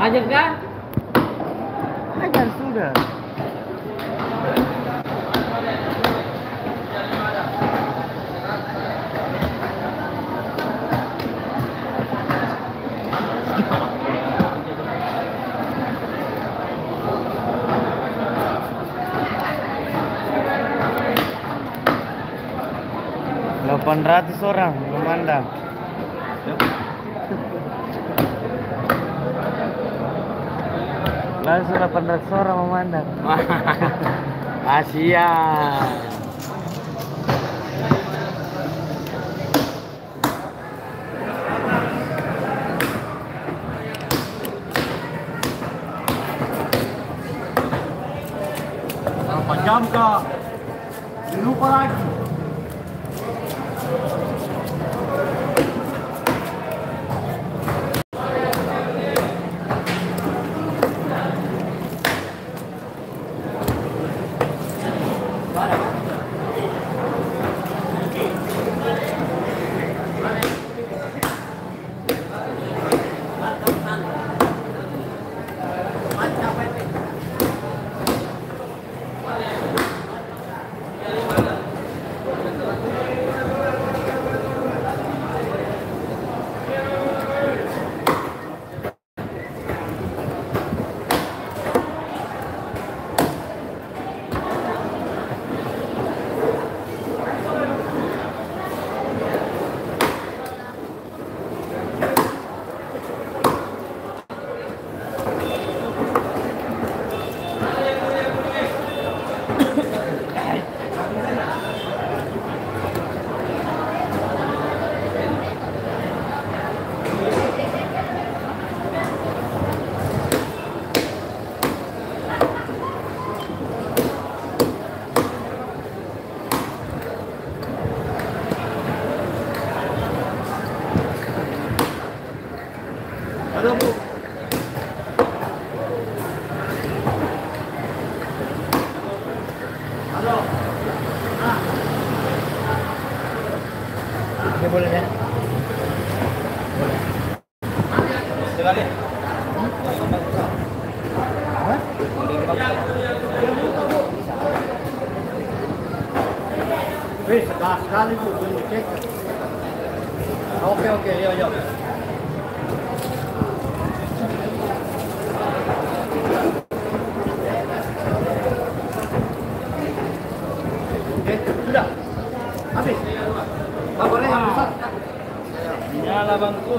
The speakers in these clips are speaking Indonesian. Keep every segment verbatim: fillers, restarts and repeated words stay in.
Ajar kah? Ajar sudah. delapan ratus orang memandang. Langsung delapan ratus orang memandang. Asia. Berapa jam kak? Lupa lagi. Halo Bu. Halo. Ah. Ini boleh ya? Boleh. Sekali. Hah? Wih, sekali sekali Bu, belum cek. Oke oke, yo yo. Sudah habis. Kabarnya yang besar. Nyala bangku.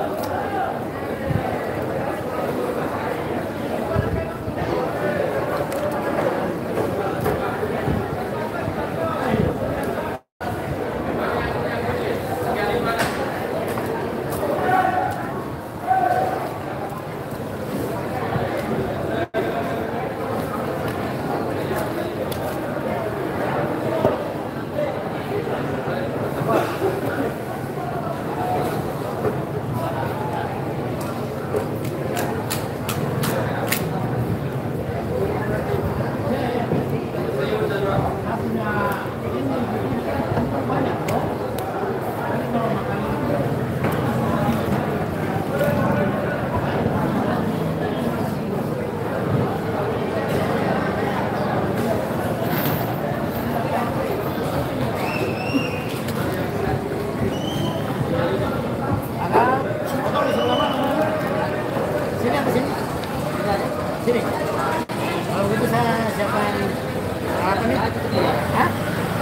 Sini. Kalau gitu saya siapkan apa nih? Hah?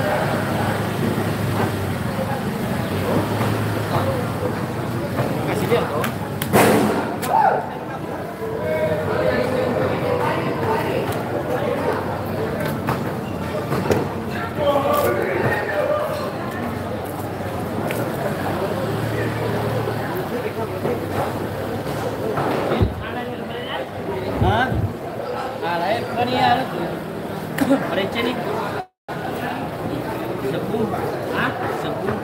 Hah? Kasih dia dong. Hah? Alay, kan iya tuh. Mereka nih. Sepuluh. Hah? Sepuluh.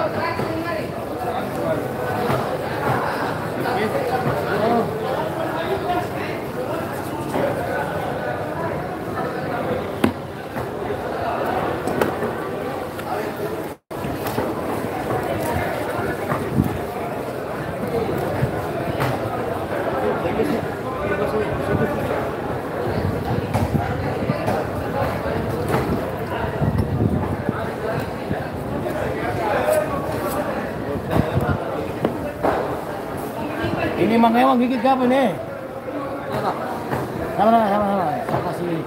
Ini Mang Ewang gigit kapan nih? Sama sama sama sama. Saya kasih.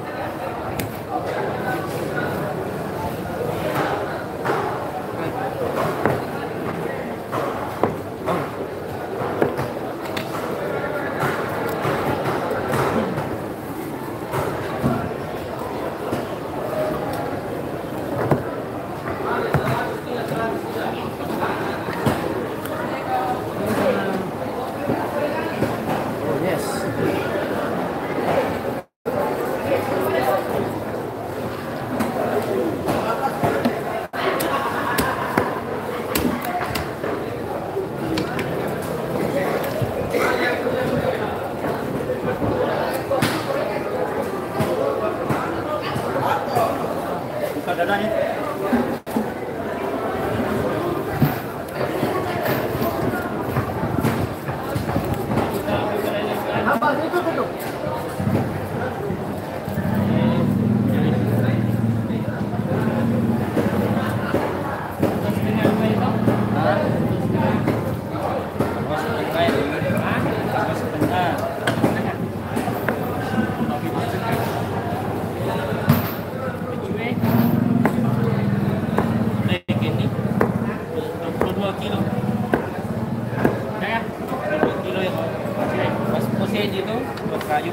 Dadanya. Apa itu tuh? Kayu.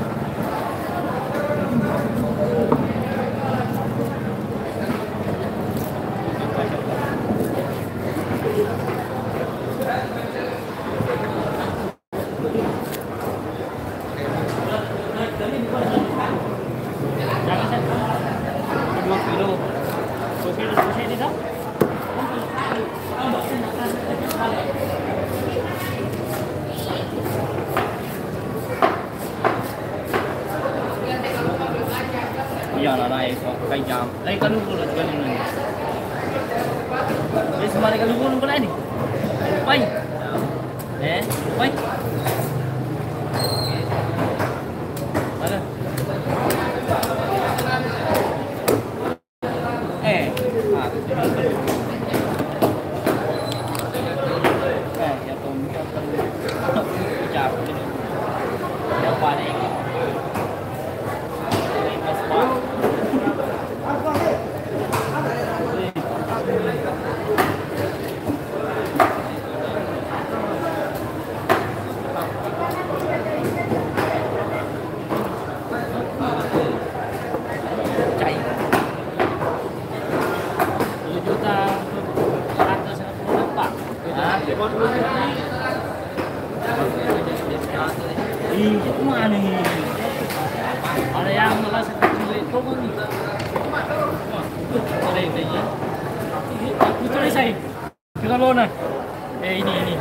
dua kilo. Posisi di sana. Iya lah naik kok kayak jam. Naik kan dulu juga nih. Ini semari kan dulu pun ini. Pai. Eh, pai. Mana? Eh, ah, eh, ya tuh ya tuh. Jauh ini. Ya paling. Ih, itu mana nih? Ada yang malah sekecil itu kan nih. Ada yang kayaknya. Itu tulis saya. Kita lona. Eh ini ini.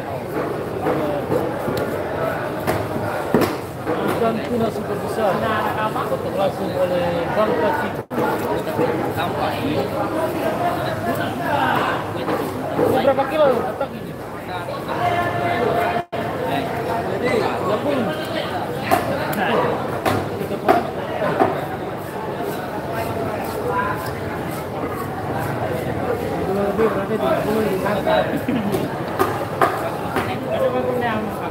Ikan tuna super besar. Potong langsung oleh Bang Kaki. Sampai. Berapa kilo otak ini? tiga puluh. Lebih berarti tiga puluh di sana. Ada bagusnya apa?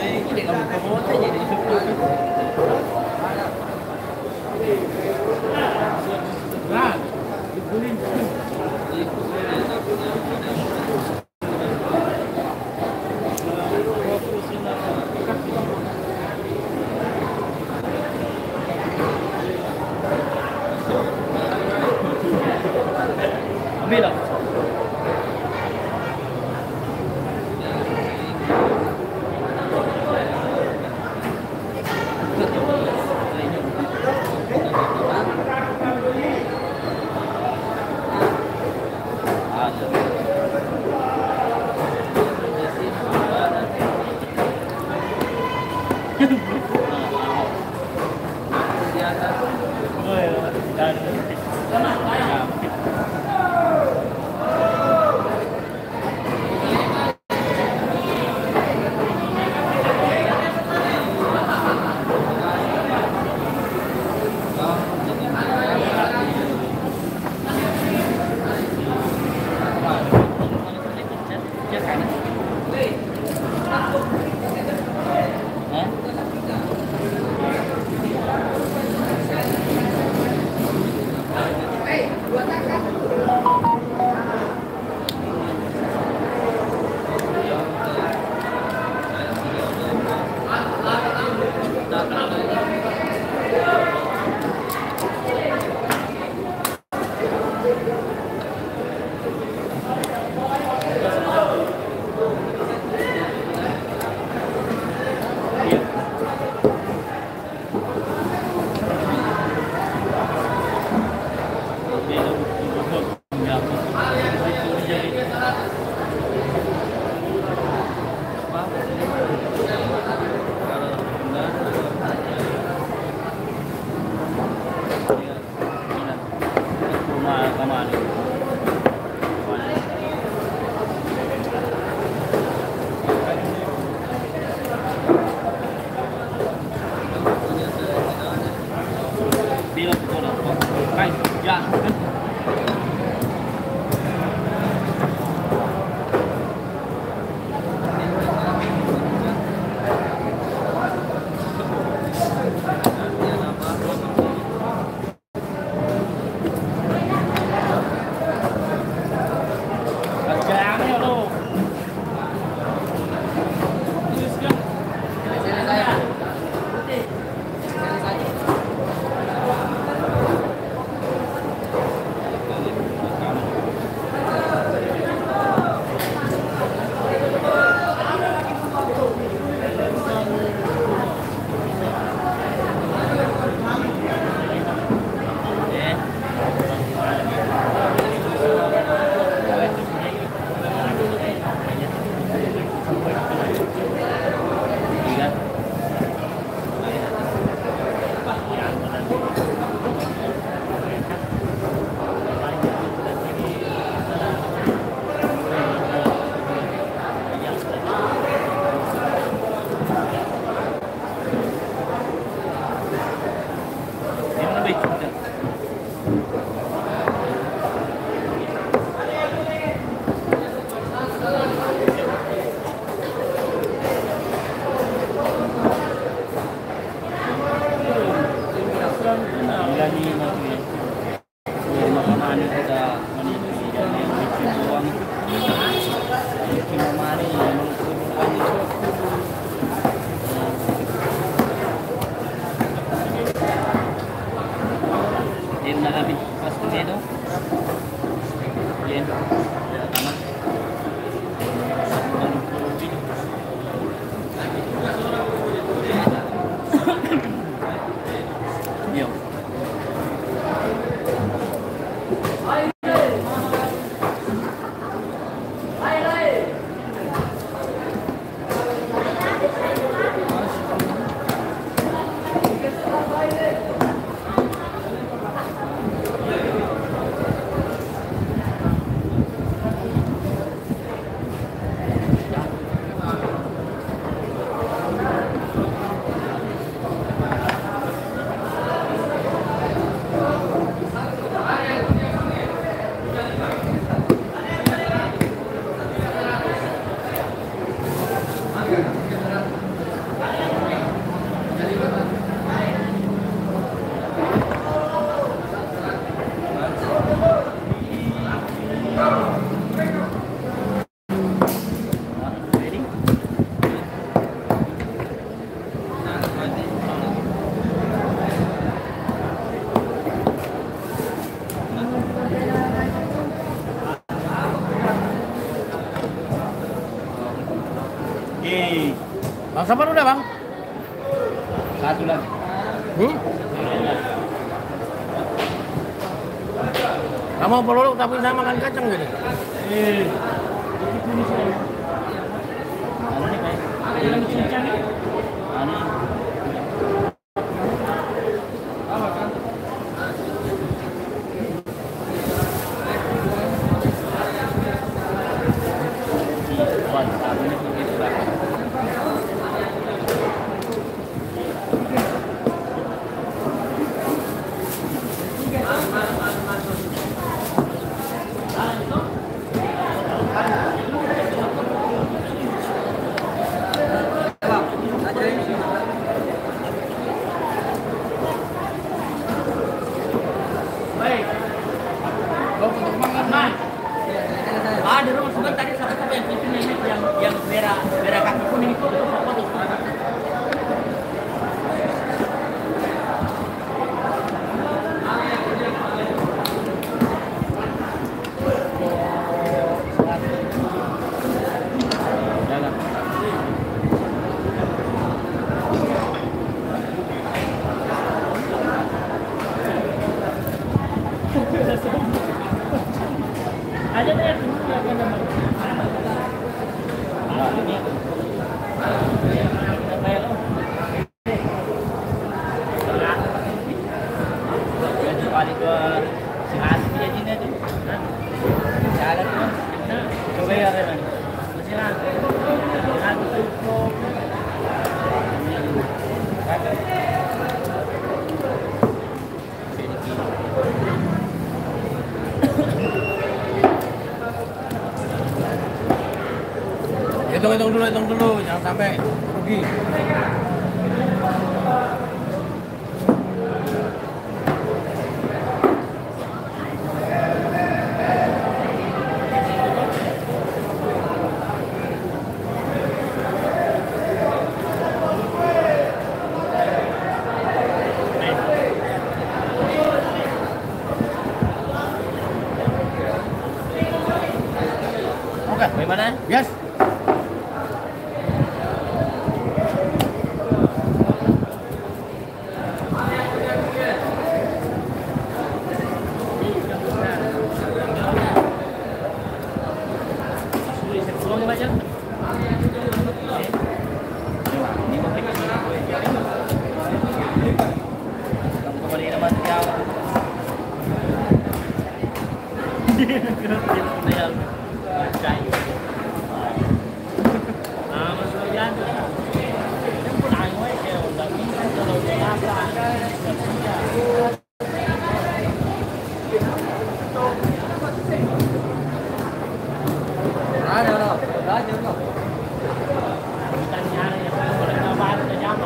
Ini kamu kamu aja di situ. Nah, dibulin. Ambil lah. Eh, Bang Sabar udah bang? satu lagi. Hmm? Kamu peluluk tapi saya makan kacang gini. Eh, Anu nih kayak ada yang cincang nih. anu. Ah, di rumah sebentar tadi siapa siapa yang itu nenek yang yang merah merah kaki kuning itu siapa tuh? Ada tuh yang apa namanya? Ah, ini. Apa ya lo? Kali ke si Asif ya Jin itu. Jalan tuh. Coba ya Reman. Silakan. Silakan tutup. Hitung hitung dulu, hitung dulu, jangan sampai rugi. Oke, bagaimana? Yes. Tolong ya, Pak ya. Kembali nama siapa? Ah, masuk yan. Yung punahin mo eh, kaya wala. Minsan dalaw niya yata. Ada loh, ada loh. Minsan niya rin yung wala na bahan na niya.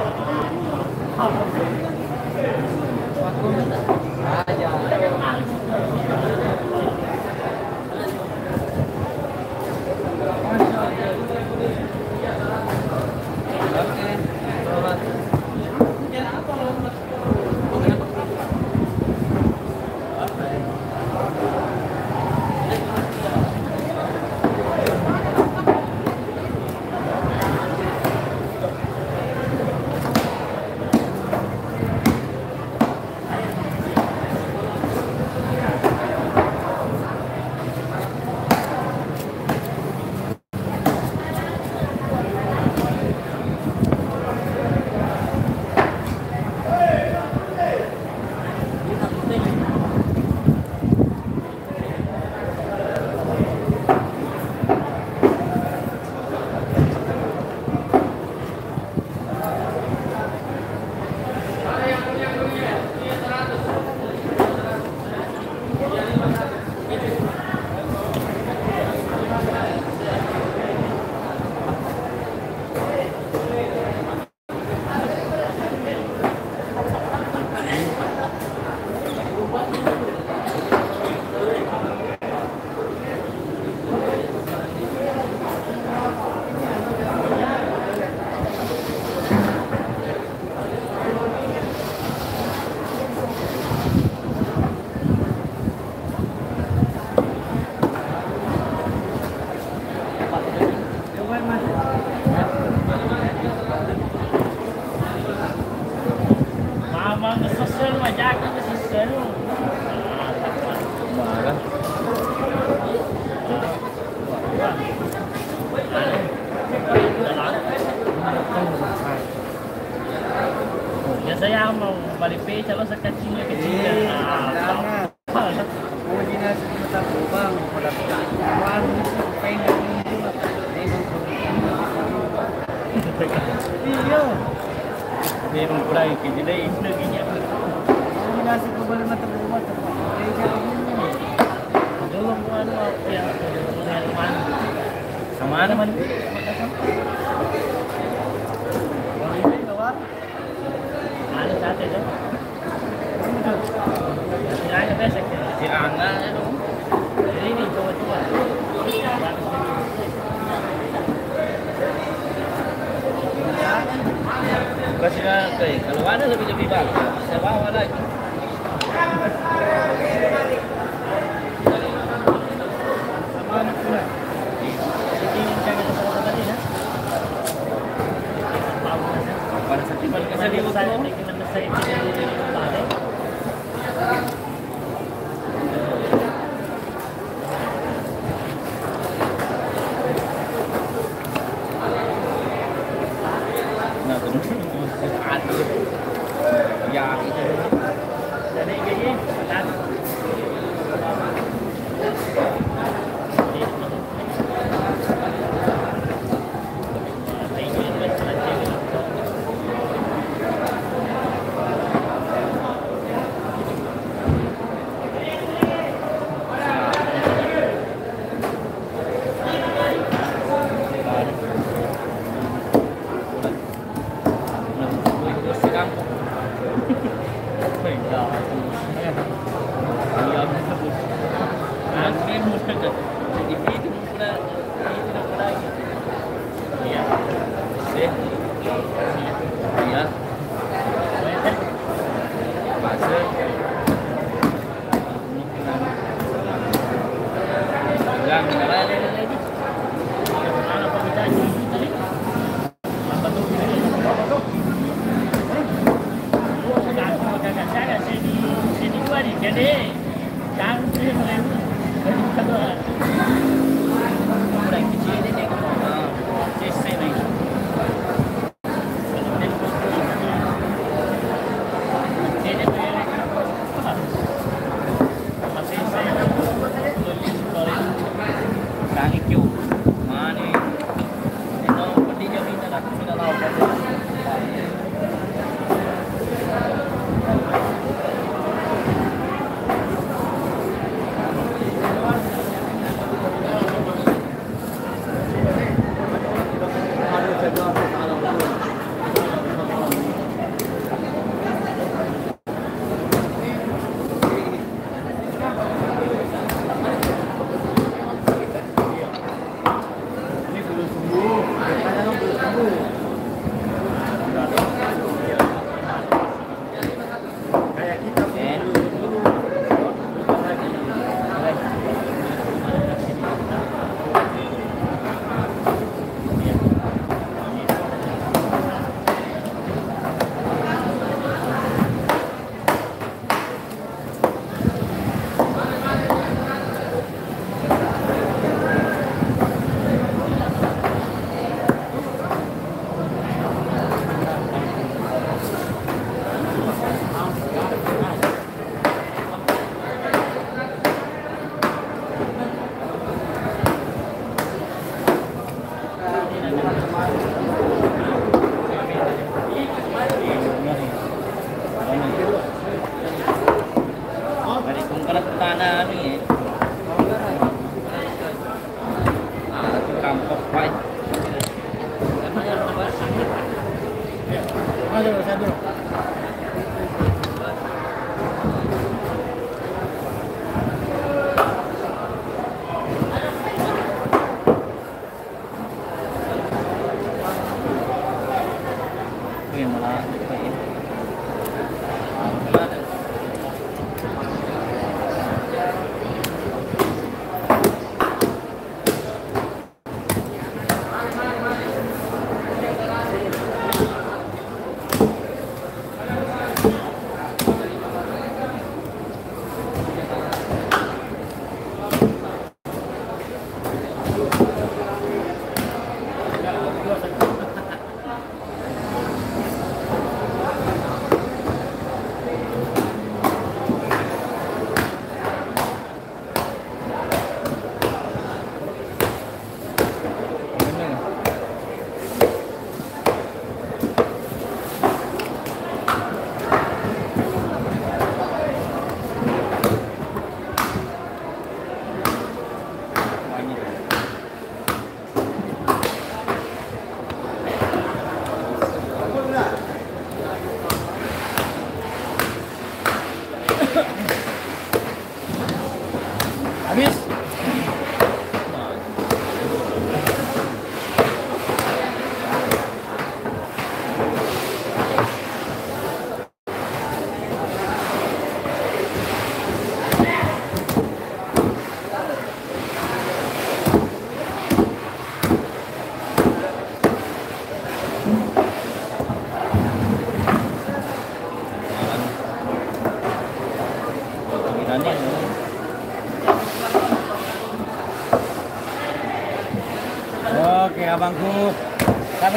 saya mau balik P kalau sekecilnya kecil. Eh, jangan. Mau dinasi kita bang, pada kawan pengen iya. Meron pula yung kidila yung lagi niya. Mau dinasi ko balik mata rumah tempat. Eh, jangan. Dulu ko ano yang pengalaman sama naman. Ano sa atin eh? Siranga besek. Siranga ano? Ini coba-coba. Kasi nga kay kalau ada lebih lebih bagus. Sa bawah lagi. Sama anak pula. Jadi jangan terlalu tadi ya. Pada saat itu saya lihat saya ingin saya tidak balik. Nah, terus ada ya itu. Jadi gini, kan.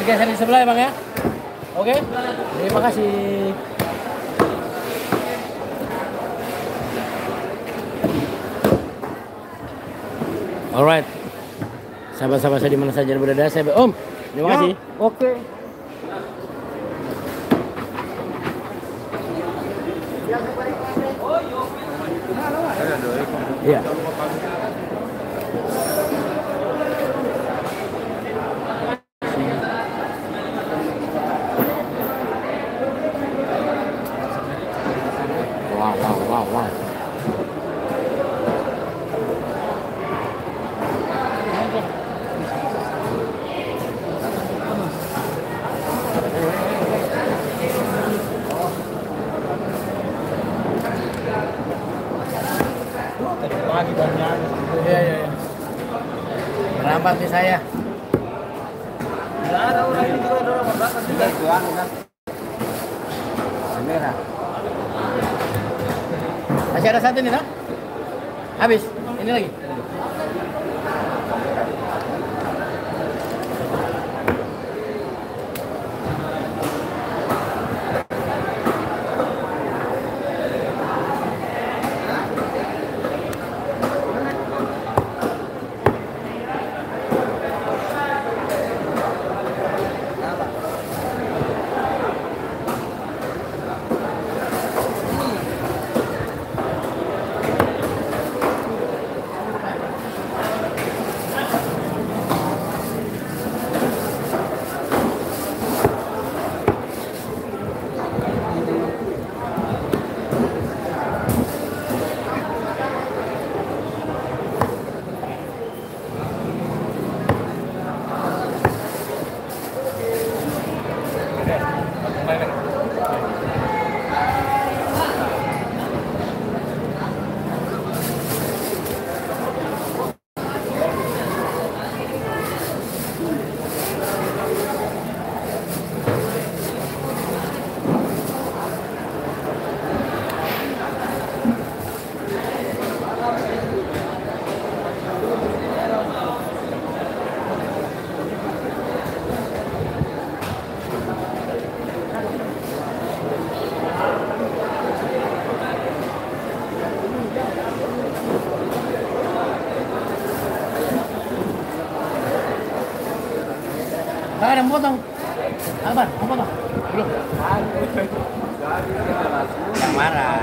bergeser di sebelah ya Bang ya. Oke, terima kasih. Alright, sahabat-sahabat saya di mana saja berada, saya Om. Terima kasih. Oke. Iya. Wow, wow, wow, wow. Iya, iya, iya. Merambat nih saya. Nggak ada orang ini juga ada orang berbakar juga. Merah. Masih ada satu nih, tak? Habis. Ini lagi. Kak, ada yang potong. Apa? Mau potong? Belum. Yang marah.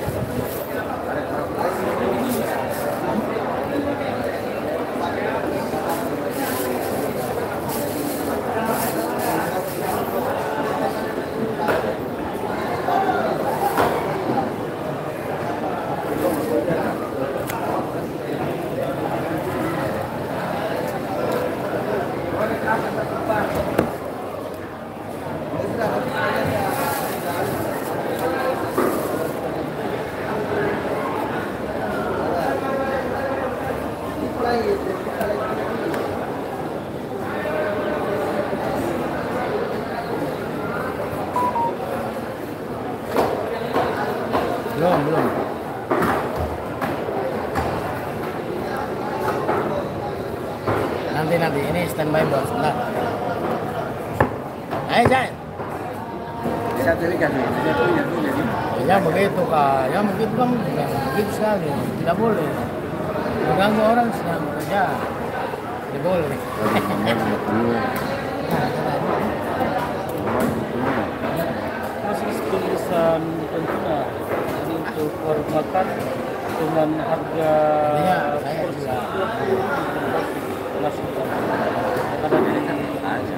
Belum, belum. Nanti nanti ini standby bos. Sebentar. Ayo, Jai. Ya begitu Kak, ya begitu kan, ya, begitu sekali, tidak boleh mengganggu orang sedang bekerja, tidak boleh. Masih tulisan tentunya jadi untuk warung makan dengan harga Iya, saya juga. langsung ada di aja.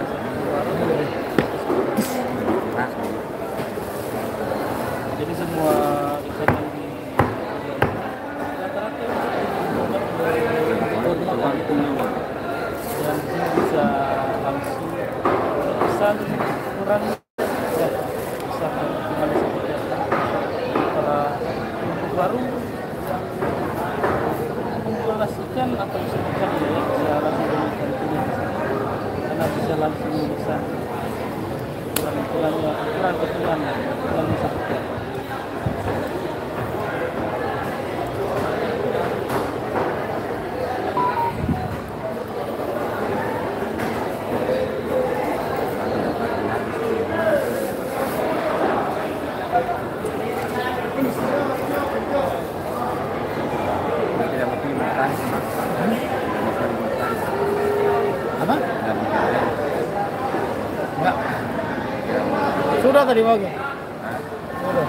Jadi semua ikan yang di rata-rata warung makan dan sini bisa langsung pesan kurang ya bisa kembali seperti itu. Para untuk warung menjual ikan atau bisa ikan ya bisa langsung belikan punya di sini karena bisa langsung bisa ukuran-ukurannya ukuran ketulan ukuran seperti itu. Sudah tadi pagi. Sudah.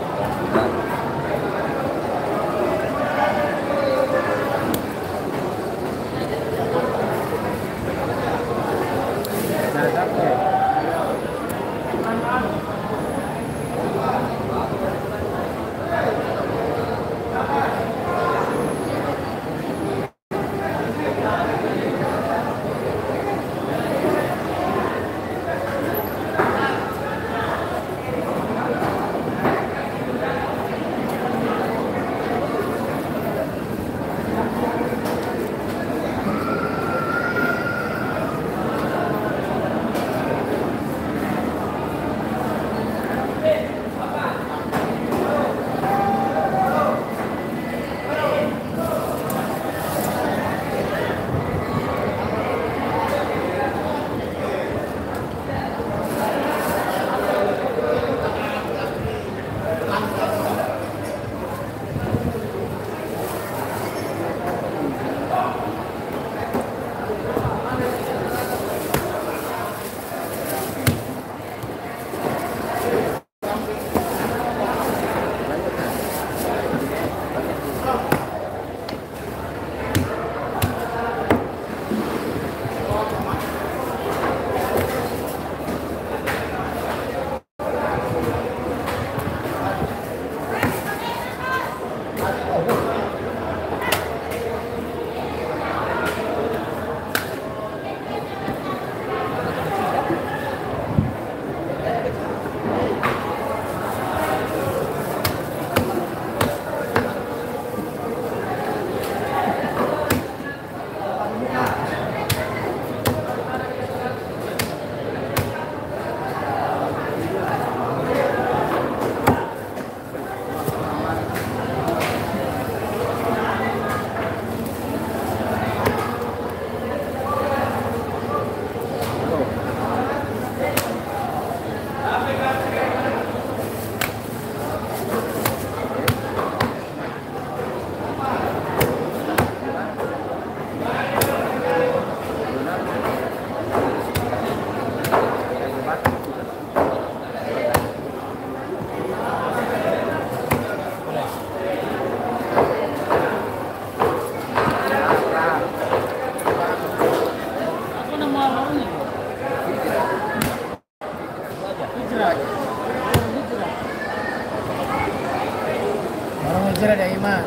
Hijrah dari Mas.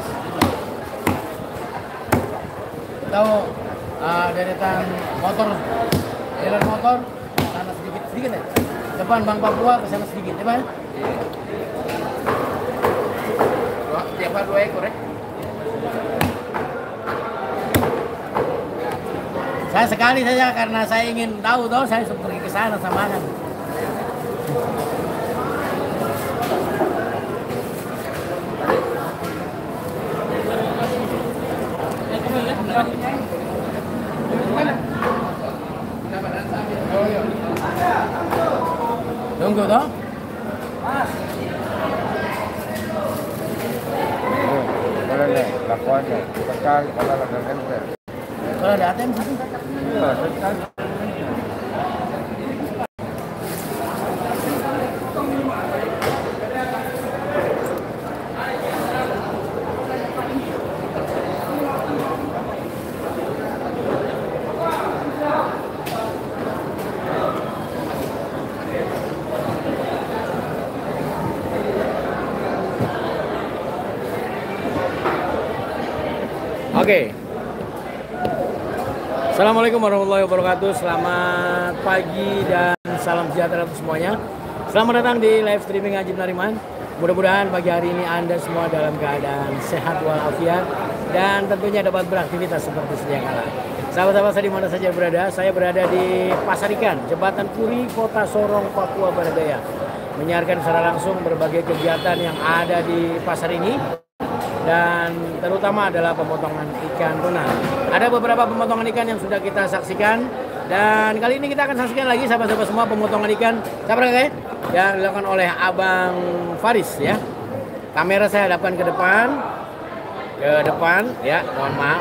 Tahu uh, deretan motor, jalan motor sana sedikit sedikit ya. Depan Bank Papua ke sana sedikit, ya Pak? Tiap dua ekor ya. Saya sekali saja karena saya ingin tahu tahu saya pergi ke sana sama kan. Tunggu toh. Mas. Kalau ada lakuannya, sekali kalau ada kenter. Kalau ada A T M sih. Iya, sekali. Oke. Assalamualaikum warahmatullahi wabarakatuh. Selamat pagi dan salam sejahtera untuk semuanya. Selamat datang di live streaming Ajib Nariman. Mudah-mudahan pagi hari ini Anda semua dalam keadaan sehat walafiat dan tentunya dapat beraktivitas seperti sedia kala. Sahabat-sahabat saya di mana saja berada, saya berada di Pasar Ikan, Jembatan Puri, Kota Sorong, Papua Barat Daya. Menyiarkan secara langsung berbagai kegiatan yang ada di pasar ini. Dan terutama adalah pemotongan ikan tuna. Ada beberapa pemotongan ikan yang sudah kita saksikan dan kali ini kita akan saksikan lagi sahabat-sahabat semua pemotongan ikan sabar guys yang dilakukan oleh Abang Faris ya. Kamera saya hadapkan ke depan, ke depan ya, mohon maaf.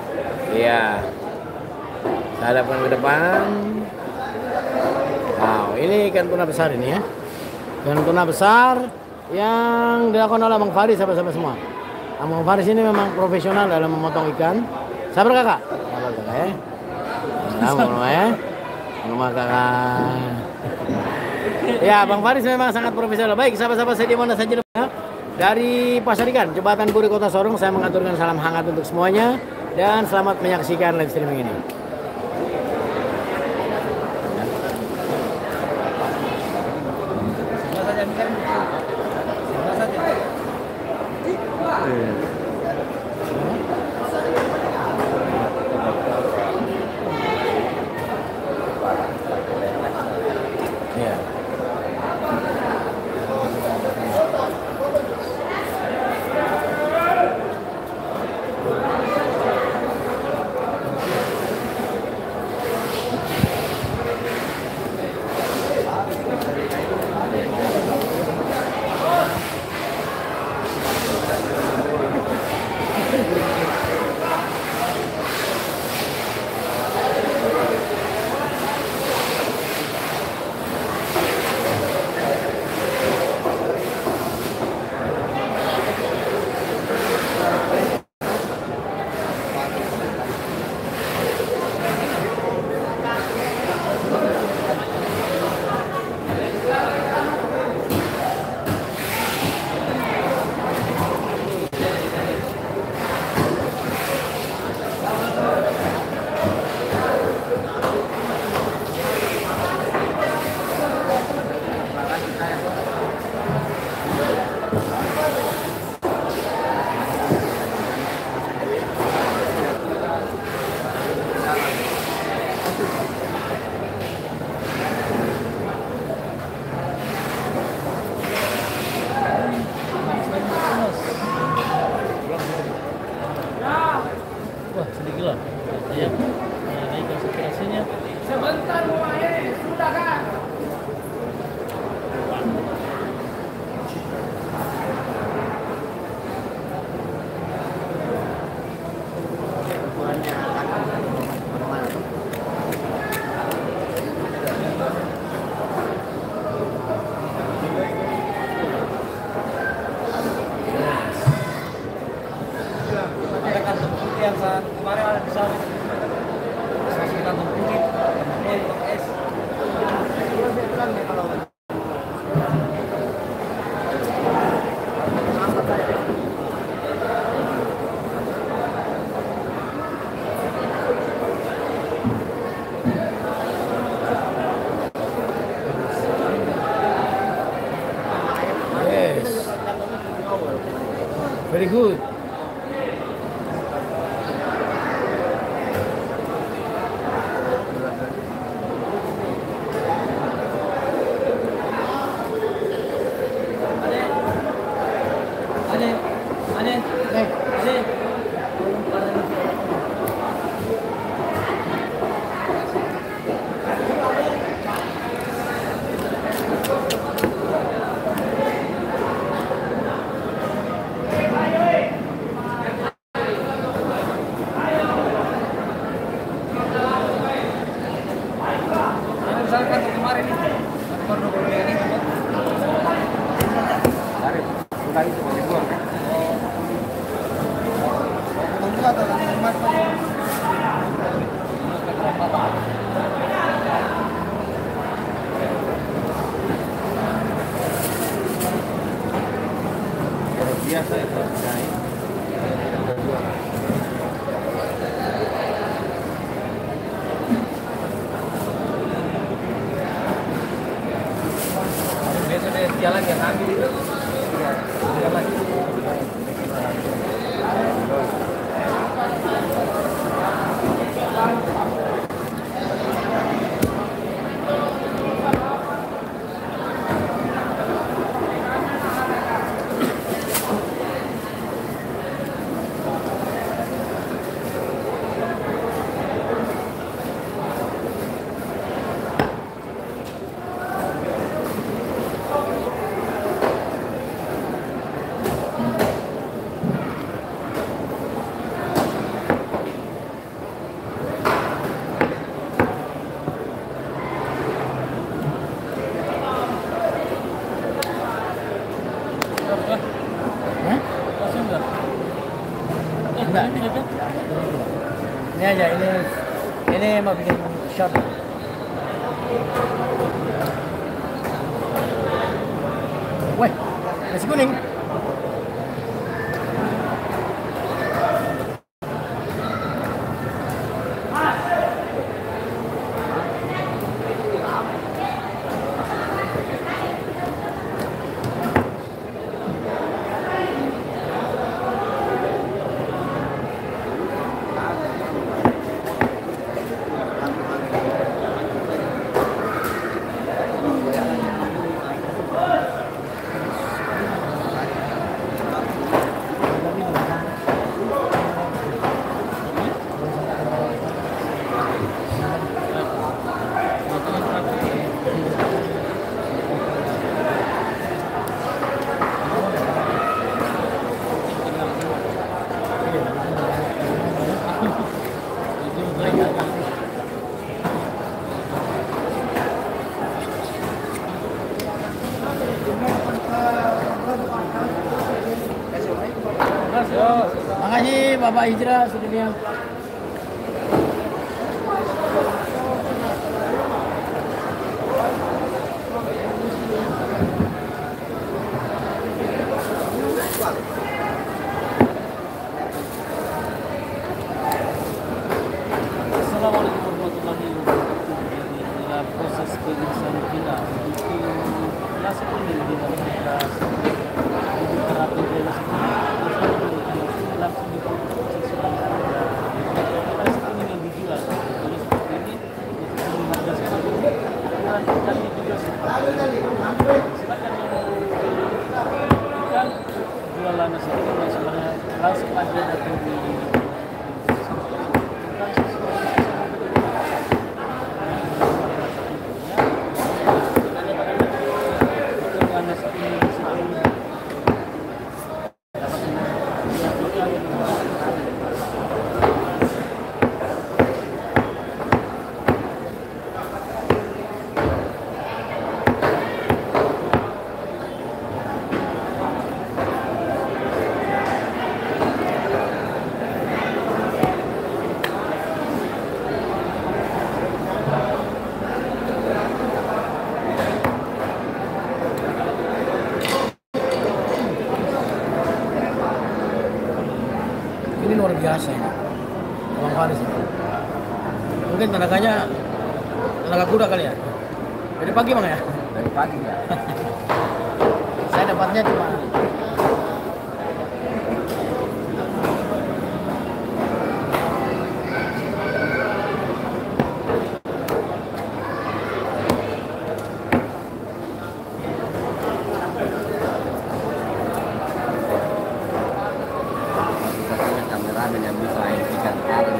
Iya, saya hadapkan ke depan. Wow, ini ikan tuna besar ini ya. Ikan tuna besar yang dilakukan oleh Bang Faris, sahabat-sahabat semua. Bang Faris ini memang profesional dalam memotong ikan. Sabar kakak. Sabar kakak ya. Sabar ya. Rumah kakak. Ya, Bang Faris memang sangat profesional. Baik, sahabat-sahabat saya di mana saja dari Pasar Ikan, Jembatan Puri, Kota Sorong, saya mengaturkan salam hangat untuk semuanya dan selamat menyaksikan live streaming ini. Very good. Biasa itu. Biasa deh jalan yang ambil itu. Jalan. ini mau bikin shot. Weh, nasi kuning. Makasih Bapak Hijrah sudah diam. Assalamualaikum warahmatullahi wabarakatuh. Inilah proses pemeriksaan kita untuk kelas kuning di dalam kelas untuk terapi kelas langsung diproduksi seksual. Kelas kuning yang dijual jadi seperti ini untuk menghargai sekali. Ukuran ikannya juga seperti ini. Silakan yang mau ikan jualan nasi kuning yang sebenarnya langsung aja datang di Ini luar biasa ini. Bang Faris ini. Mungkin tenaganya tenaga kuda kali ya. Dari pagi Bang ya? dari pagi ya. Saya dapatnya cuma kameramen yang bisa ikan karung.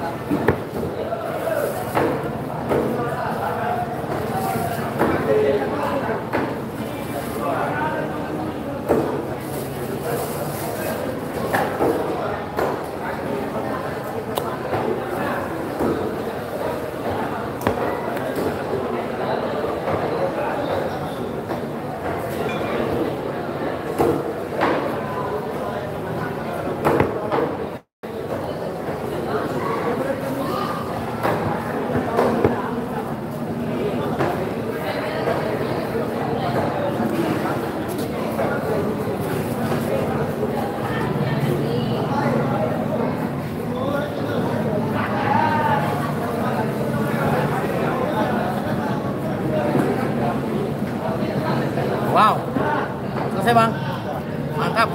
Wow, selesai bang, mantap.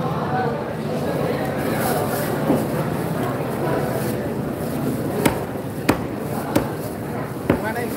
Mana ini?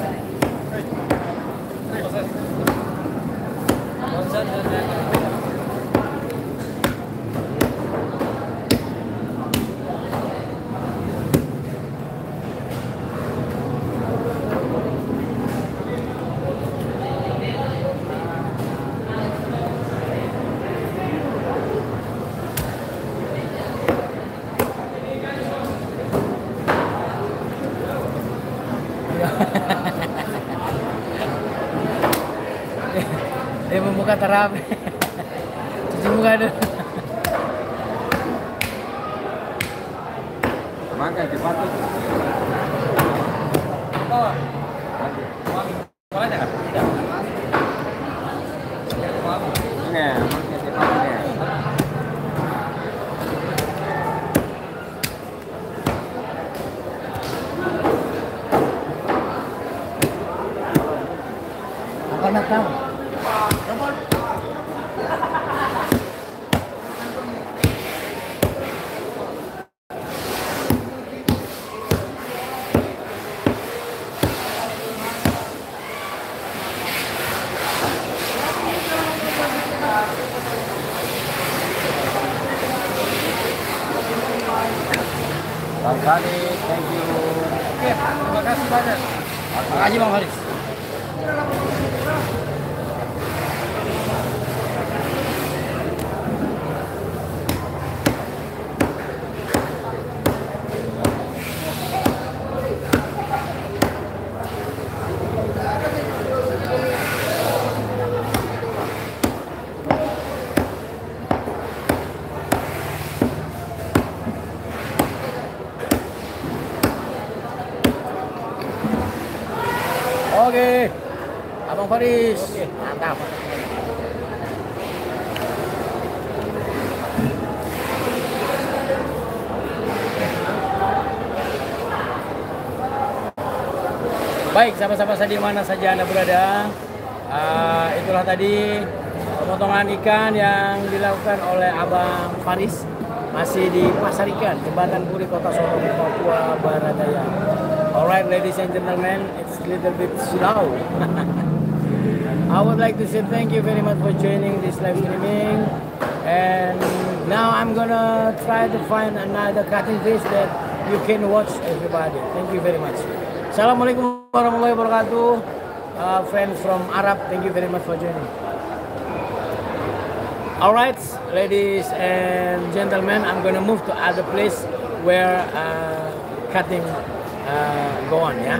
Dia membuka terapi. Cuci muka dulu. Makan cepat tuh. Oh. Boleh enggak? Tidak. Ini, makan cepat ini. Apa nak tahu? Bang Sani, thank you. Oke, terima kasih banyak. Terima kasih Bang Faris. Oke, Abang Faris. Oke. Mantap. Baik, sahabat-sahabat saya di mana saja Anda berada, uh, itulah tadi pemotongan ikan yang dilakukan oleh Abang Faris, masih di Pasar Ikan, Jembatan Puri, Kota Sorong, Papua Barat Daya. Alright, ladies and gentlemen, it's a little bit slow. I would like to say thank you very much for joining this live streaming, and now I'm gonna try to find another cutting fish that you can watch, everybody. Thank you very much. Assalamualaikum warahmatullahi wabarakatuh. Uh, friends from Arab, thank you very much for joining. Alright, ladies and gentlemen, I'm gonna move to other place where uh, cutting uh, go on, yeah.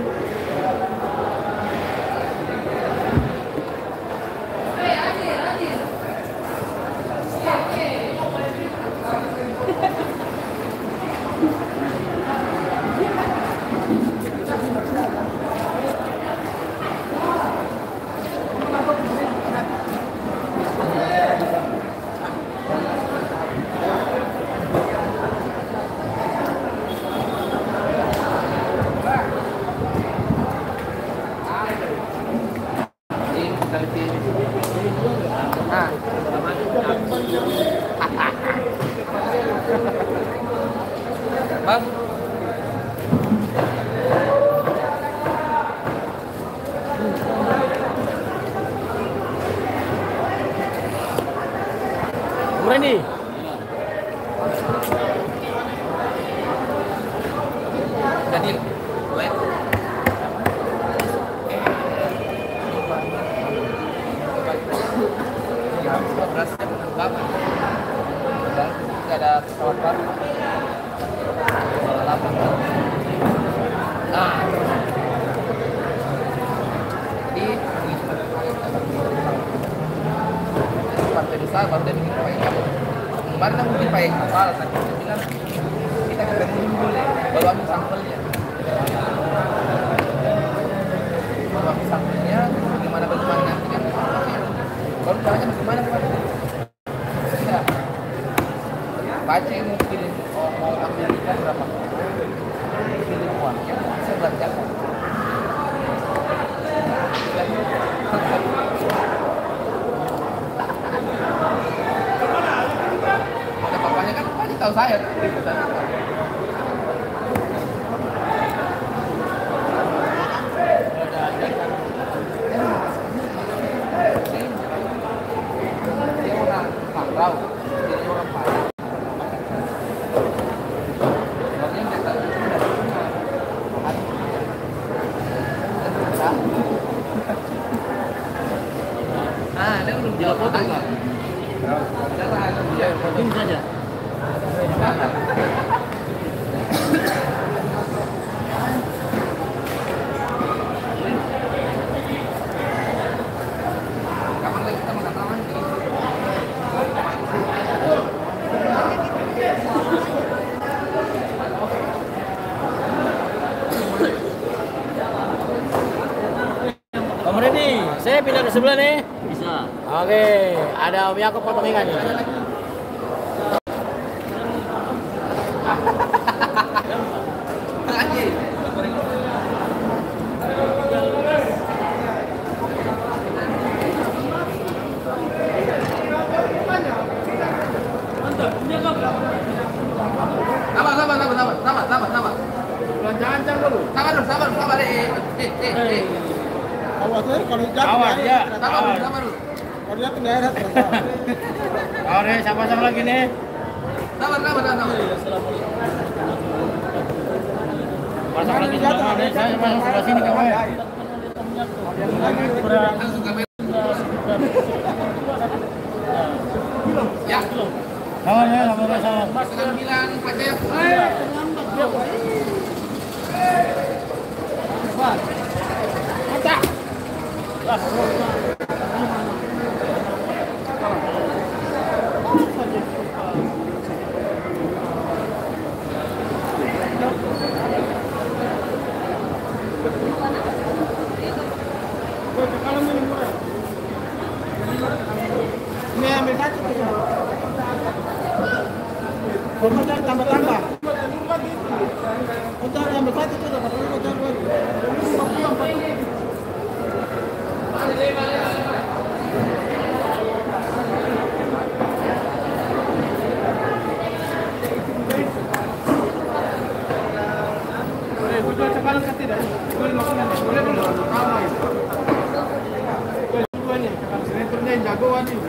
Tadi, wait. Berasnya menembak dan tidak ada pesawat baru. Nah, jadi partai besar, partai bikin pakai kapal. Kemarin mungkin pakai kapal, tapi saya bilang kita ketemu dulu deh, baru ambil sampelnya. Baru ambil sampelnya, bagaimana bagaimana nanti kan? Kalau caranya bagaimana bagaimana? Tidak. Baca yang mau pilih, oh, mau ambil ikan berapa? Pilih uang, saya belajar. Ada papanya kan, papanya tahu saya. Dia orang Pangrau, dia orang Padang. Orangnya nggak tahu. Ah, dia belum jawab foto nggak? Ya, Ini saja. Kapan lagi kita makan taman? Om Reni, saya pindah ke sebelah nih. Bisa. Oke, ada Om Yakob potong ikan nih. Anjir. Sabar, sabar, sabar, sabar, sabar, sabar, sabar. Jangan dulu. Sabar dulu, sabar, sabar, eh, eh, eh, eh, eh. Awasnya kalau jatuh. Awas, ya. Sabar dulu, sabar dulu. Kalau jatuh daerah Oh, nih sama-sama lagi nih. Sabar, sabar, sabar. Masuk lagi sama nih, saya masuk sebelah sini kawan. Langsung kamera. Ya, Sama ya, sama sama. setengah sembilan, Pak Cep. Ini ambil satu. Kemudian tambah-tambah. Untuk ambil satu itu dapat dulu sekarang kan tidak boleh maksudnya boleh belum ramai. Dua nih kalau sinetronnya yang jagoan nih.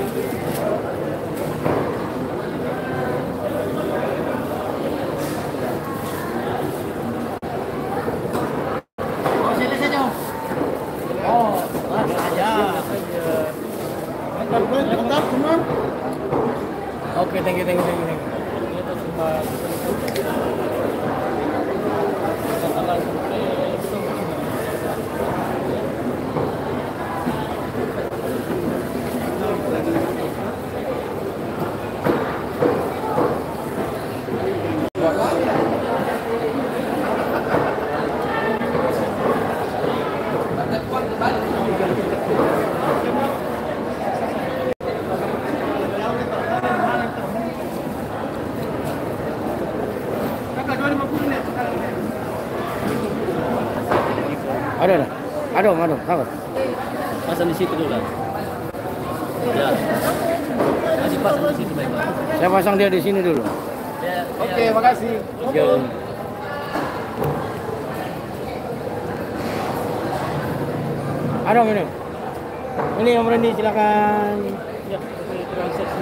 Oh, sini saja. Oh, langsung aja. Bentar, bentar, cuma. Oke, thank you, thank you, thank you. Thank you. Kita cuma kita langsung ke itu. Ada, ada. Ada, ada, ada. Pasang di situ dulu lah. Ya. Masih pasang di situ baik-baik. Saya pasang dia di sini dulu. Ya, Oke, makasih. Oke. Ada ini. Ini yang berani silakan. ya, pakai transaksi.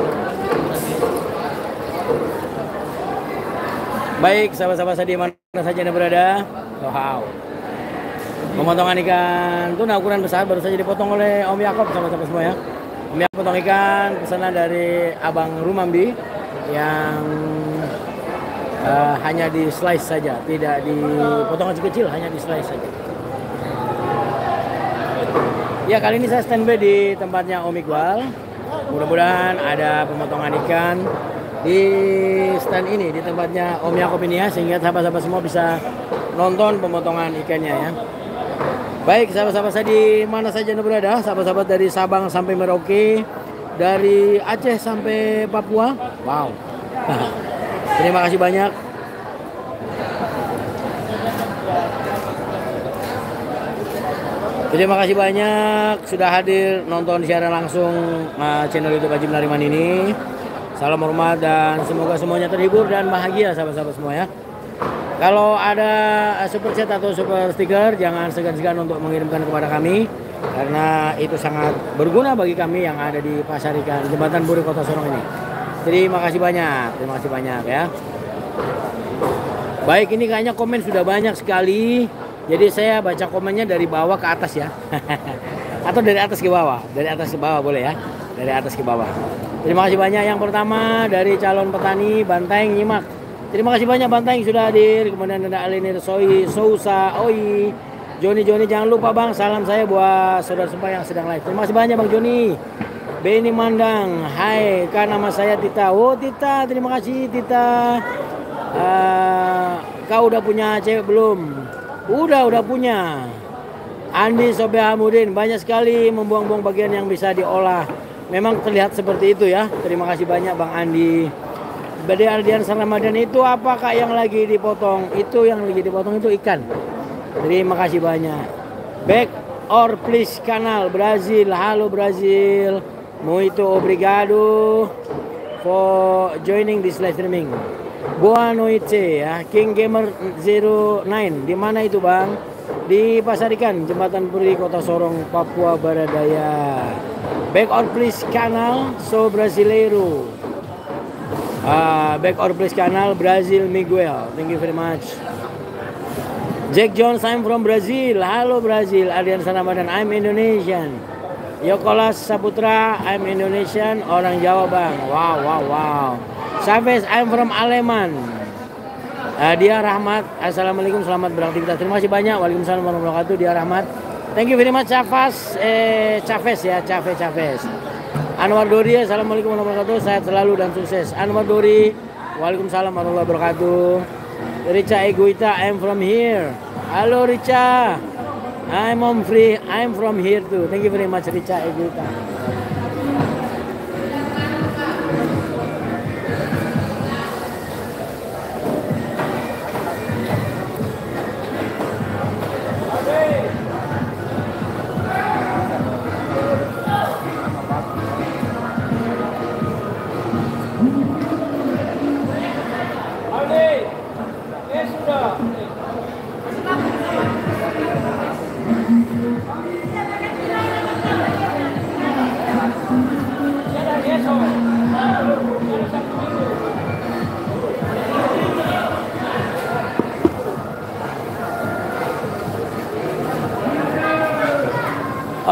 Baik, sahabat-sahabat saya di mana saja Anda berada. Wow. Pemotongan ikan tuna ukuran besar baru saja dipotong oleh Om Yakob, sahabat-sahabat semua ya. Om Yakob potong ikan pesanan dari Abang Rumambi yang uh, hanya di slice saja, tidak dipotong kecil-kecil, hanya di slice saja. Ya, kali ini saya standby di tempatnya Om Iqbal. Mudah-mudahan ada pemotongan ikan di stand ini, di tempatnya Om Yakob ini ya, sehingga sahabat-sahabat semua bisa nonton pemotongan ikannya ya. Baik, sahabat-sahabat saya di mana saja Anda berada, sahabat-sahabat dari Sabang sampai Merauke, dari Aceh sampai Papua. Wow. Terima kasih banyak. Terima kasih banyak sudah hadir nonton siaran langsung uh, channel YouTube Haji Nariman ini. Salam hormat dan semoga semuanya terhibur dan bahagia sahabat-sahabat semua ya. Kalau ada super chat atau super stiker, jangan segan-segan untuk mengirimkan kepada kami, karena itu sangat berguna bagi kami yang ada di Pasar Ikan Jembatan Buri Kota Sorong ini. Terima kasih banyak, terima kasih banyak ya. Baik, ini kayaknya komen sudah banyak sekali, jadi saya baca komennya dari bawah ke atas ya. Atau dari atas ke bawah, dari atas ke bawah boleh ya, dari atas ke bawah. Terima kasih banyak. Yang pertama dari calon petani Banteng Nyimak. Terima kasih banyak Banteng sudah hadir. Kemudian ada Alinir Soi, Sousa, Oi, Joni Joni, jangan lupa Bang, salam saya buat saudara semua yang sedang live. Terima kasih banyak Bang Joni. Beni Mandang, hai, kan nama saya Tita. Oh Tita, terima kasih Tita. Uh, kau udah punya cewek belum? Udah, udah punya. Andi Sobehamudin, banyak sekali membuang-buang bagian yang bisa diolah. Memang terlihat seperti itu ya. Terima kasih banyak Bang Andi. Bade Ardian Ramadan, itu apakah yang lagi dipotong? Itu yang lagi dipotong itu ikan. Terima kasih banyak. Back or please kanal Brazil. Halo Brazil. Muito obrigado for joining this live streaming. Boa noite ya. King Gamer zero nine. Di mana itu Bang? Di Pasar Ikan Jembatan Puri Kota Sorong, Papua Barat Daya. Back or please kanal So Brasileiro. Uh, back or please kanal Brazil Miguel. Thank you very much. Jack Jones, I'm from Brazil. Halo Brazil. Ardian Ramadan, I'm Indonesian. Yokolas Saputra, I'm Indonesian. Orang Jawa Bang. Wow, wow, wow. Chavez, I'm from Aleman. Uh, Dia Rahmat, assalamualaikum, selamat beraktivitas. Terima kasih banyak. Waalaikumsalam warahmatullahi wabarakatuh. Dia Rahmat. Thank you very much Chavez, eh, Chavez ya, Chavez, Chavez. Anwar Dori, assalamualaikum warahmatullahi wabarakatuh. Sehat selalu dan sukses. Anwar Dori, waalaikumsalam warahmatullahi wabarakatuh. Richa Egoita, I'm from here. Halo Richa, I'm on free. I'm from here too. Thank you very much Richa Egoita.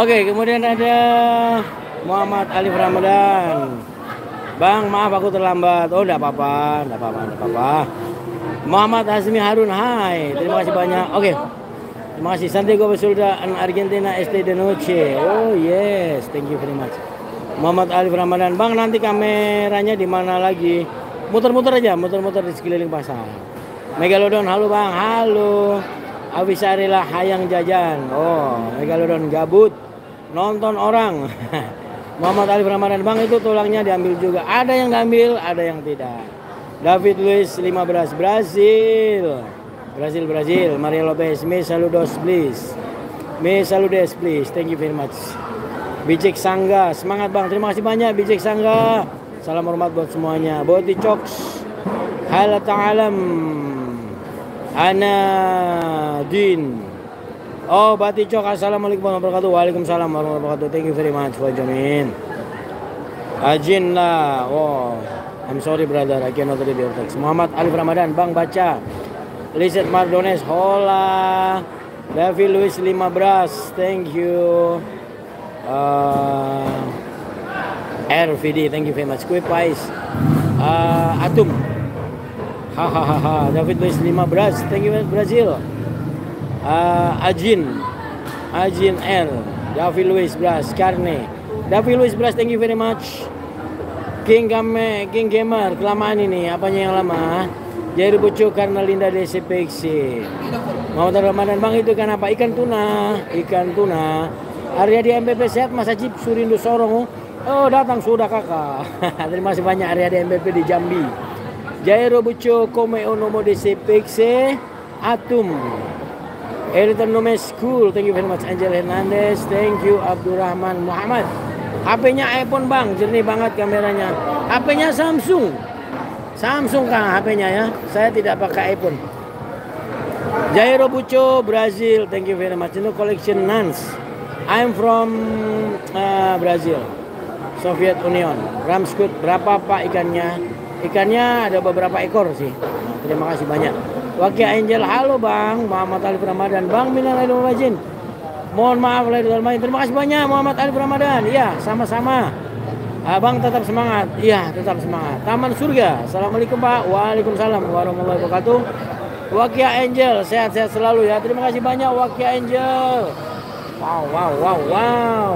Oke, kemudian ada Muhammad Alif Ramadan. Bang, maaf aku terlambat. Oh, enggak apa-apa, enggak apa-apa, enggak apa-apa. Muhammad Hasmi Harun, hai. Terima kasih banyak. Oke. Terima kasih. Santiago Basulda and Argentina Este de Noche. Oh, yes. Thank you very much. Muhammad Alif Ramadan. Bang, nanti kameranya di mana lagi? Muter-muter aja, muter-muter di sekeliling pasar. Megalodon, halo Bang. Halo. Awisarila Hayang Jajan. Oh, Megalodon gabut nonton orang. Muhammad Alif Ramadan. Bang, itu tulangnya diambil juga. Ada yang diambil, ada yang tidak. David Luiz lima belas Brazil. Brazil, Brazil. Maria Lopez, me saludos please. Me saludes please. Thank you very much. Bijek Sangga, semangat Bang. Terima kasih banyak Bijek Sangga. Salam hormat buat semuanya. Boti Cox. Hala ta'alam. Ana Din. Oh, Bati Cok. Assalamualaikum warahmatullahi wabarakatuh. Waalaikumsalam warahmatullahi wabarakatuh. Thank you very much for joining. Ajin lah. Oh, I'm sorry brother, I cannot read your text. Muhammad Alif Ramadan, Bang baca. Lizet Mardones, hola. David Luis lima belas, thank you. Uh, R V D, thank you very much. Kue Pais, uh, Atum, hahaha. David Luis lima belas, thank you very much. Brazil, uh, Ajin, Ajin L, David Luis Blas, Karne, David Luis Blas, thank you very much. King Game, King Gamer, kelamaan ini, apanya yang lama? Jairu Bucu karena Linda D C P X. Muhammad Ramadan, Bang itu ikan apa? Ikan tuna, ikan tuna. Arya di M P P sehat, Mas Ajib Surindo Sorong. Oh datang sudah kakak. Terima kasih banyak Arya di M P P di Jambi. Jairo Bucu Kome Onomo D C P X Atum. Eritan Nome School, thank you very much. Angel Hernandez, thank you. Abdurrahman Muhammad. H P-nya iPhone Bang, jernih banget kameranya. H P-nya Samsung. Samsung Kang H P-nya ya. Saya tidak pakai iPhone. Jairo Bucu Brazil, thank you very much. Ini collection Nans. I'm from uh, Brazil, Soviet Union. Ramskut, berapa Pak ikannya? Ikannya ada beberapa ekor sih. Nah, terima kasih banyak. Wakil Angel, halo Bang. Muhammad Alif Ramadan, Bang minal aidin wal faizin. Mohon maaf lahir dan batin. Terima kasih banyak Muhammad Alif Ramadan. Iya, sama-sama. Abang tetap semangat. Iya, tetap semangat. Taman Surga. Assalamualaikum Pak. Waalaikumsalam warahmatullahi wabarakatuh. Wakil Angel, sehat-sehat selalu ya. Terima kasih banyak Wakil Angel. Wow, wow, wow, wow.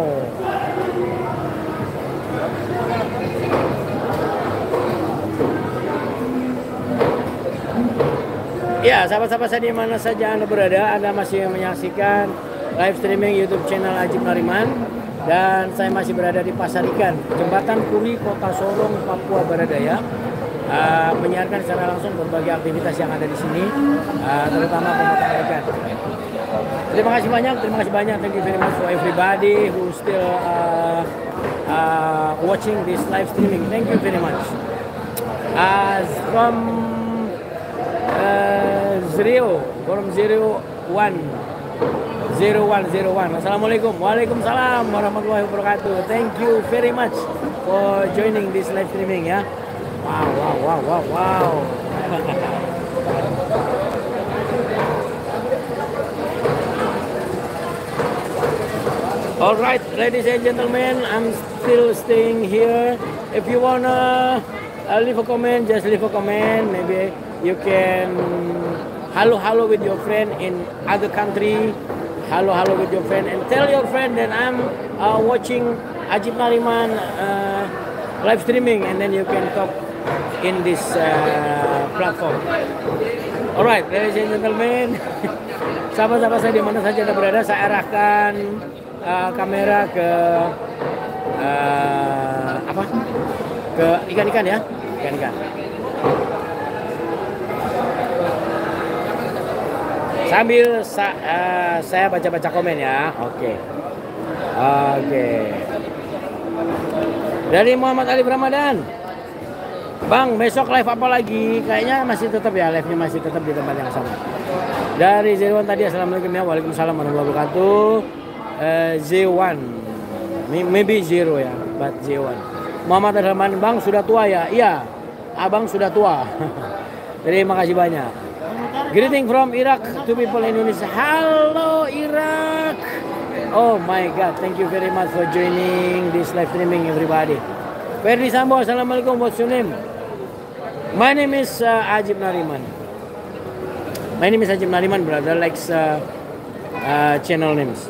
Ya, sahabat-sahabat saya di mana saja Anda berada, Anda masih menyaksikan live streaming YouTube channel Ajib Nariman. Dan saya masih berada di Pasar Ikan, Jembatan Kuri, Kota Sorong, Papua Baradaya. Uh, menyiarkan secara langsung berbagai aktivitas yang ada di sini, uh, terutama pemotongan ikan. Terima kasih banyak, terima kasih banyak. Thank you very much for everybody who still uh, uh, watching this live streaming. Thank you very much. As from uh, zero, from zero one, zero one zero one. Assalamualaikum, waalaikumsalam warahmatullahi wabarakatuh. Thank you very much for joining this live streaming ya. Wow, wow, wow, wow, wow. All right, ladies and gentlemen, I'm still staying here. If you wanna uh, leave a comment, just leave a comment. Maybe you can hello, hello with your friend in other country. Hello, hello with your friend, and tell your friend that I'm uh, watching Ajib Nariman uh, live streaming, and then you can talk in this uh, platform. Alright, ladies and gentlemen, sahabat-sahabat saya di mana saja Anda berada, saya arahkan uh, kamera ke uh, apa? Ke ikan-ikan ya, ikan-ikan. Sambil sa uh, saya baca-baca komen ya. Oke, okay. oke. Okay. Dari Muhammad Alif Ramadan. Bang, besok live apa lagi? Kayaknya masih tetap ya, live-nya masih tetap di tempat yang sama. Dari Zewan tadi, assalamualaikum ya, waalaikumsalam warahmatullahi wabarakatuh. Uh, Zewan, maybe zero ya, but Zewan. Muhammad Rahman, Bang sudah tua ya? Iya, abang sudah tua. Terima kasih banyak. Greeting from Iraq to people Indonesia. Halo Irak. Oh my God, thank you very much for joining this live streaming, everybody. Ferdi Sambo, Assalamualaikum, what's your name? My name is uh, Ajib Nariman. My name is Ajib Nariman, brother, likes uh, uh, channel names.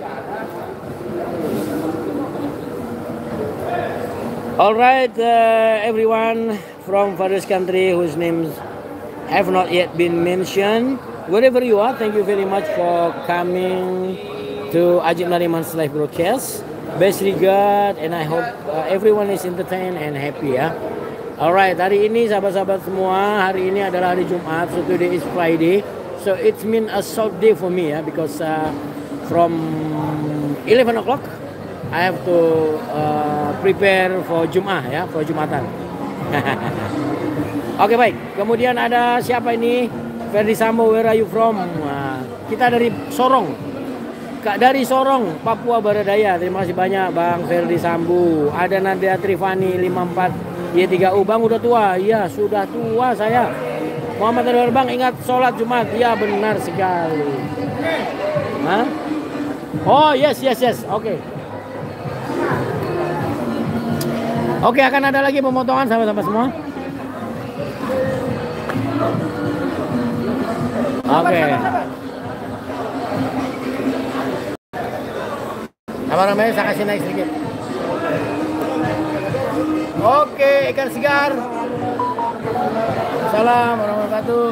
All right, uh, everyone from various country whose names have not yet been mentioned, wherever you are, thank you very much for coming to Ajib Nariman's live broadcast. Best regard, and I hope uh, everyone is entertained and happy ya. Alright, hari ini sahabat-sahabat semua, hari ini adalah hari Jumat, so today is Friday, so it mean a short day for me ya, because uh, from eleven o'clock I have to uh, prepare for Jum'ah ya, for Jumatan. Oke, baik, kemudian ada siapa ini? Ferdi Sambo, where are you from? Nah, kita dari Sorong. Kak dari Sorong, Papua Barat Daya. Terima kasih banyak Bang Ferdi Sambo. Ada Nadia Trifani lima empat Y tiga U. Bang udah tua? Iya, sudah tua saya. Muhammad Anwar, Bang ingat sholat Jumat? Iya, benar sekali. Hah? Oh, yes, yes, yes. Oke. Okay. Oke, okay, akan ada lagi pemotongan sahabat-sahabat semua. Oke. Okay. Apa namanya? Saya kasih naik sedikit. Oke, ikan segar. Assalamualaikum warahmatullahi wabarakatuh.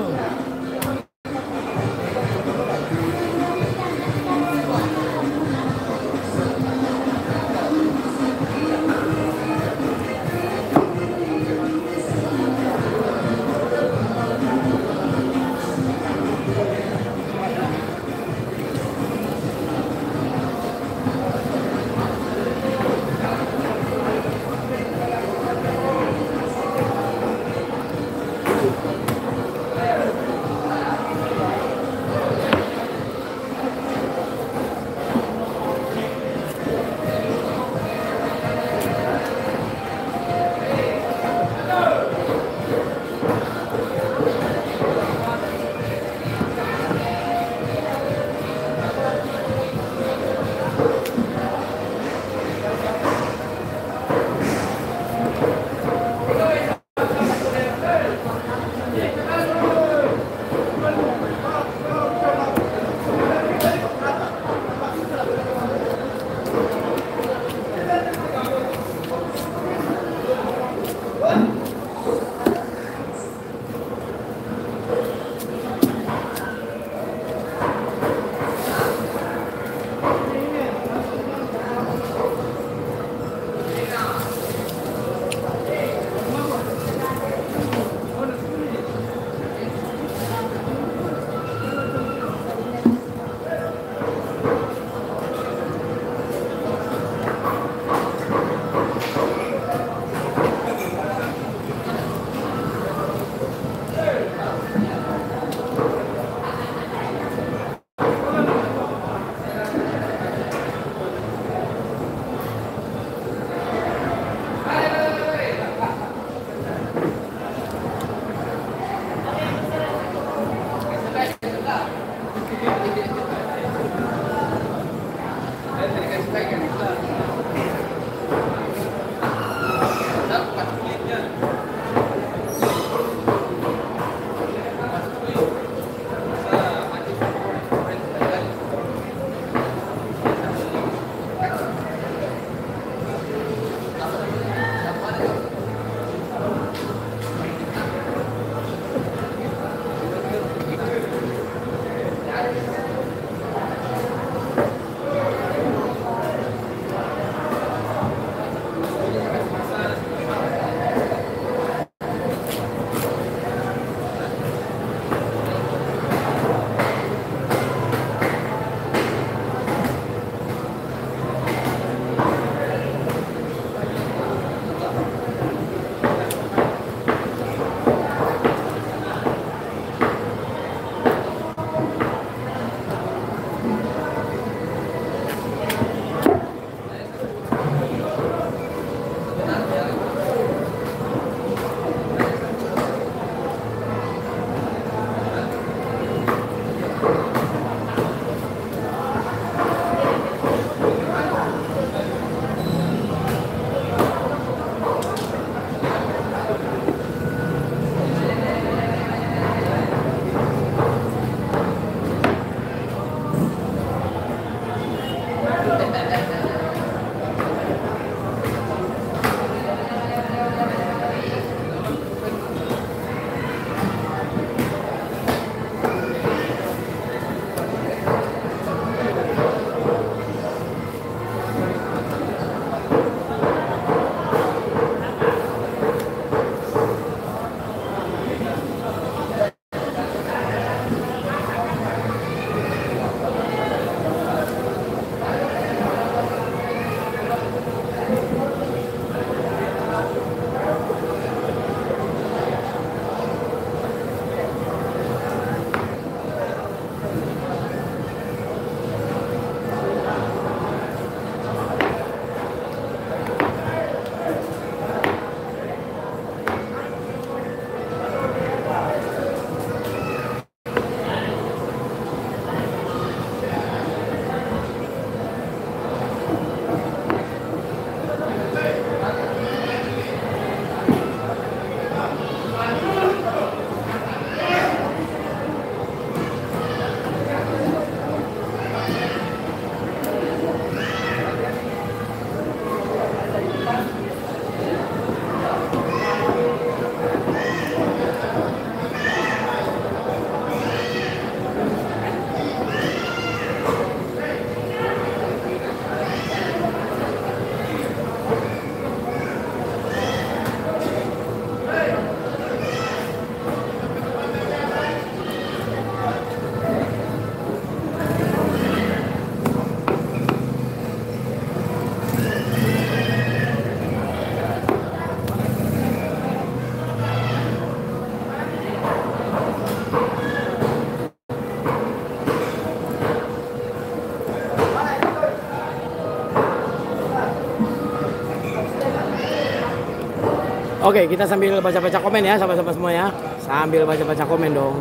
Oke, kita sambil baca-baca komen ya, sahabat-sahabat semua ya. Sambil baca-baca komen dong.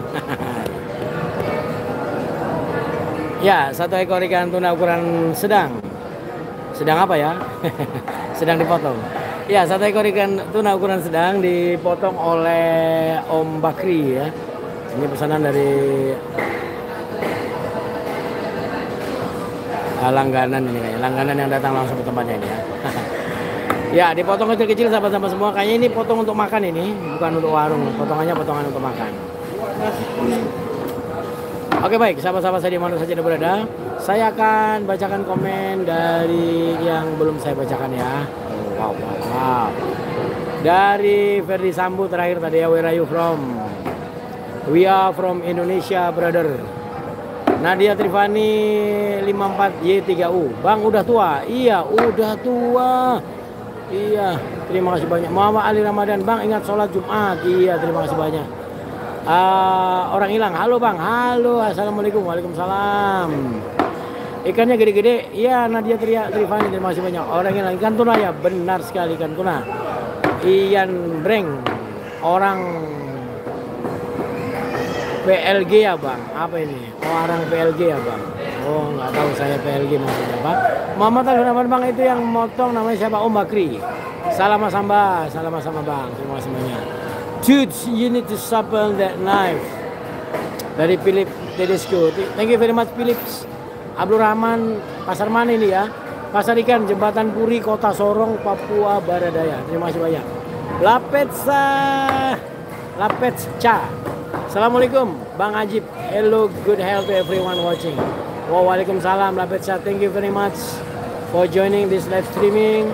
Ya, satu ekor ikan tuna ukuran sedang. Sedang apa ya? Sedang dipotong. Ya, satu ekor ikan tuna ukuran sedang dipotong oleh Om Bakri ya. Ini pesanan dari uh, langganan ini kayaknya. Langganan yang datang langsung ke tempatnya ini ya. Ya, dipotong kecil-kecil sahabat-sahabat semua. Kayaknya ini potong untuk makan ini, bukan untuk warung. Potongannya potongan untuk makan. Oke baik, sahabat-sahabat saya di mana saja Anda berada, saya akan bacakan komen dari yang belum saya bacakan ya. Wow, wow, wow. Dari Ferdi Sambu terakhir tadi ya, where are you from? We are from Indonesia, brother. Nadia Trivani lima empat Y tiga U. Bang udah tua? Iya, udah tua. Iya, terima kasih banyak. Muhammad Ali Ramadan, Bang ingat sholat Jumat? Iya, terima kasih banyak. Uh, orang hilang, halo bang, halo, assalamualaikum, waalaikumsalam. Ikannya gede-gede, iya Nadia Trivani, terima kasih banyak. Orang hilang, ikan tuna ya, benar sekali ikan tuna. Ian Breng, orang P L G ya bang, apa ini? Oh, orang P L G ya bang. Oh nggak tahu saya P L G maksudnya apa. Muhammad Ali Ramadan bang itu yang motong namanya siapa? Om Bakri. Salam samba, salam sama bang, terima kasih banyak. Dude, you need to sharpen that knife. Dari Philip Tedesco. Thank you very much Philips. Abdul Rahman, pasar mana ini ya? Pasar ikan Jembatan Puri, Kota Sorong, Papua Barat Daya. Terima kasih banyak. Lapetsa, Lapetsa. Assalamualaikum, Bang Ajib. Hello, good health to everyone watching. Wow, waalaikumsalam Lapetsa. Thank you very much for joining this live streaming.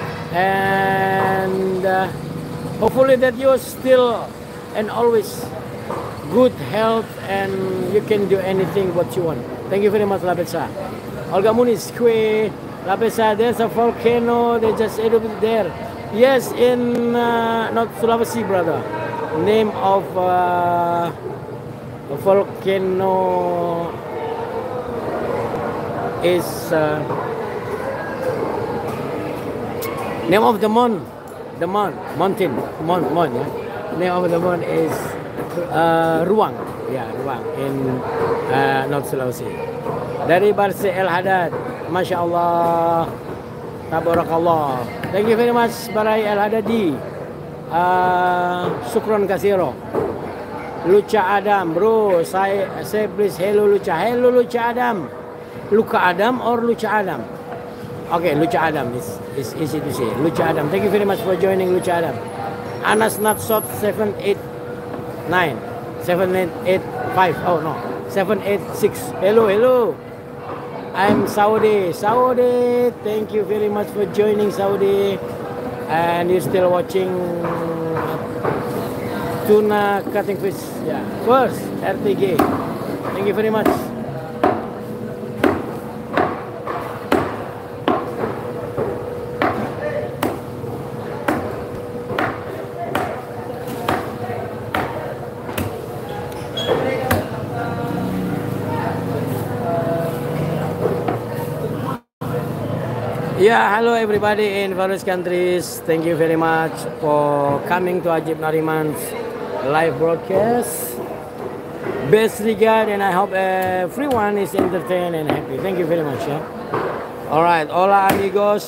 And uh, hopefully that you still and always good health and you can do anything what you want. Thank you very much, Lapetsa. Olga Muniz, Kue, Lapetsa, there's a volcano, they just erupted there. Yes, in uh, North Sulawesi, brother. Name of uh, a volcano is uh, name of the mon. The Mon, mountain, Mon, Mon, ya. Name of the Mon is uh, Ruang, ya, Ruang in uh, North Sulawesi. Dari Barse El Haddad, Masya Allah, Tabarakallah. Thank you very much, Barai El Haddadi. Uh, Sukron Kasiro. Luca Adam, bro, saya, saya please, hello Luca, hello Luca Adam. Luca Adam or Luca Adam? Okay, Luca Adam is, is easy to say. Luca Adam, thank you very much for joining Luca Adam. Anas Natsot seven eight nine, seven eight eight five, oh no, seven eight six. Hello, hello. I'm Saudi. Saudi, thank you very much for joining Saudi. And you're still watching tuna cutting fish. Yeah, first R T G. Thank you very much. Yeah, hello everybody in various countries. Thank you very much for coming to Ajib Nariman's live broadcast. Best regard, and I hope everyone is entertained and happy. Thank you very much. Yeah. All right, hola amigos.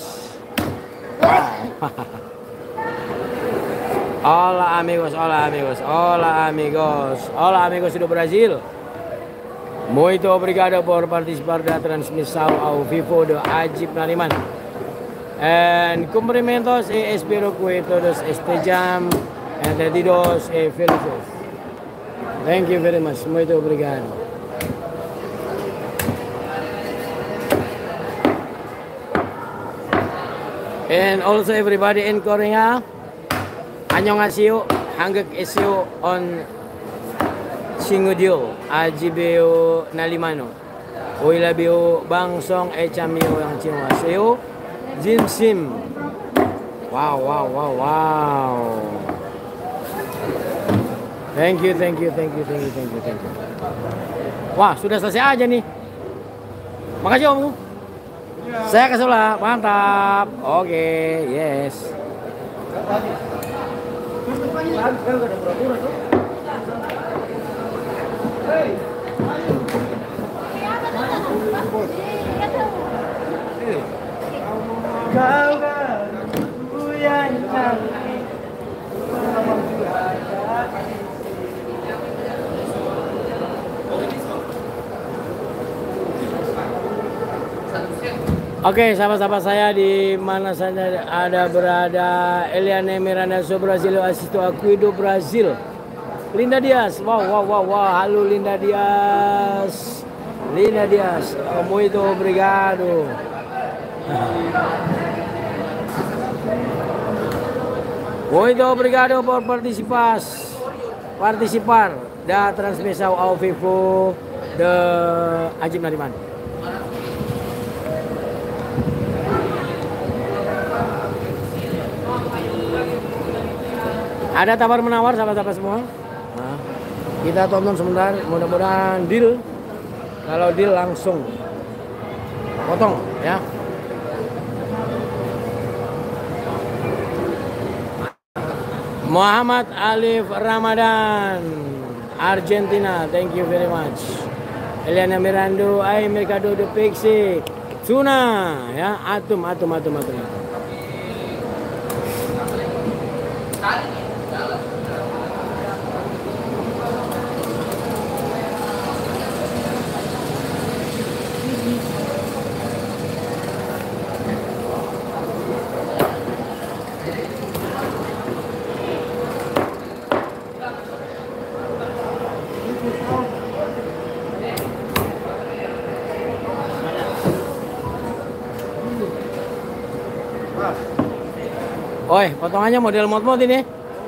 Hola amigos, hola amigos, hola amigos, hola amigos do Brasil. Muito obrigado por participar da transmissão ao vivo do Ajib Nariman. And cumprimentos e espero que todos estejam entendidos e felizes. Thank you very much. Muito obrigado. And also everybody in Korea, annyeonghaseyo, hangguk esyo on Singudio, Ajibeo Nalimano. Oilabio Bangsong Echamio yang Chinwaseo. Jim Sim. Wow, wow, wow, wow. Thank you, thank you, thank you, thank you, thank you, thank you. Wah, sudah selesai aja nih. Makasih Om. Saya ke sebelah, mantap. Oke, okay, yes. Kau kan ku yang cantik. Oke, sahabat-sahabat saya di mana saja ada berada, Eliane Miranda so Brasil Asisto Aquido Brazil. Linda Diaz, wow wow wow wow, halo Linda Diaz. Linda Diaz, muito obrigado. Muito obrigado por participar, participar da transmissão ao vivo de Ajib Nariman. Ada tawar menawar sahabat-sahabat semua. Nah, kita tonton sebentar, mudah-mudahan deal. Kalau deal langsung potong ya. Muhammad Alif Ramadan, Argentina, thank you very much. Eliana Mirando, ay Mercado de Pixie, Tuna, ya, atum, atum, atum, atum. Oi, potongannya model mod-mod ini.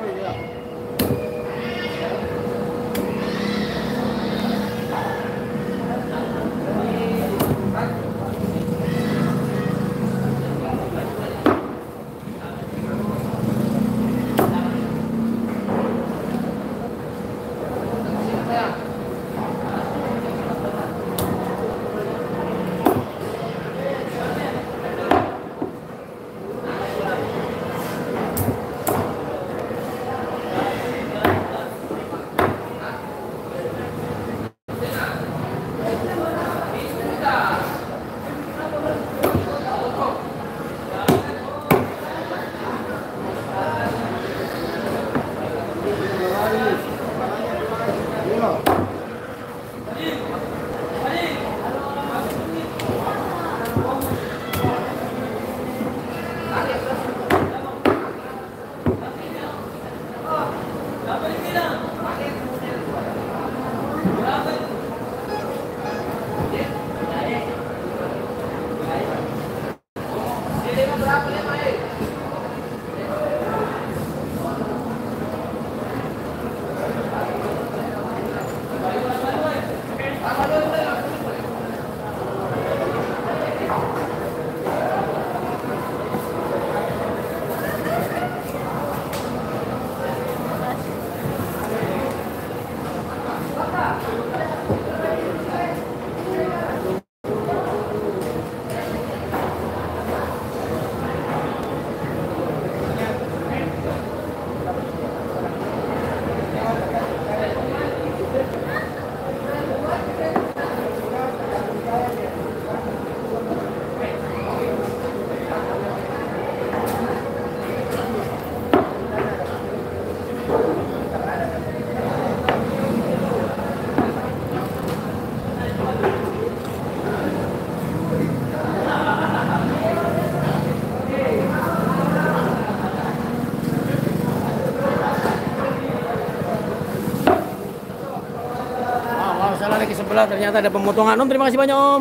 Sebelah ternyata ada pemotongan. Om, terima kasih banyak Om.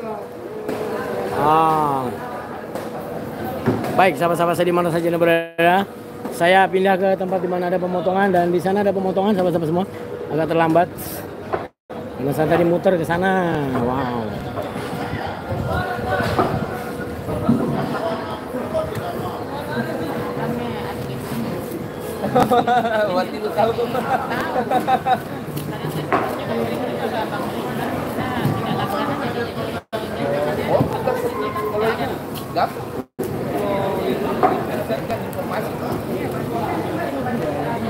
Ah. Baik, sahabat-sahabat saya di mana saja berada, saya pindah ke tempat di mana ada pemotongan dan di sana ada pemotongan sahabat-sahabat semua. Agak terlambat. Karena saya tadi muter ke sana. Wow. Waktu itu tahu tuh. Oh, kalau itu dapat. Oh, itu berdasarkan informasi.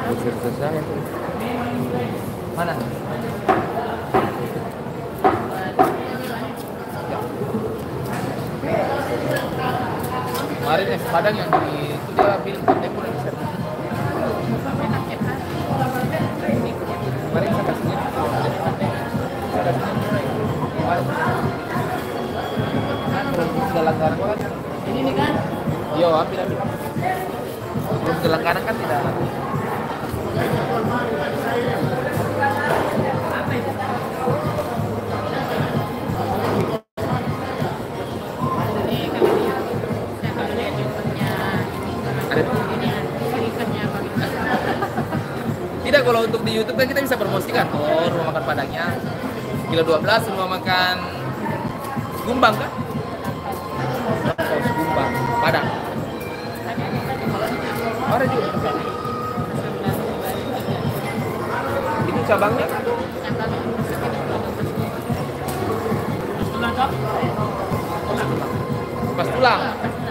Busur susah ya. Mana? Kemarin es padang yang di itu dia bilang tempo lagi set. Kemarin saya kasih saya kasih belum sudah langganan kan? Ini nih kan? Yo, ambil ambil. Belum sudah langganan kan tidak? Tidak, kalau untuk di YouTube kan kita bisa promosikan. Oh, rumah makan Padangnya kilo dua belas, rumah makan Gumbang kan? Saus Gumbang, Padang. Ada juga. Itu cabangnya kan? Pas tulang.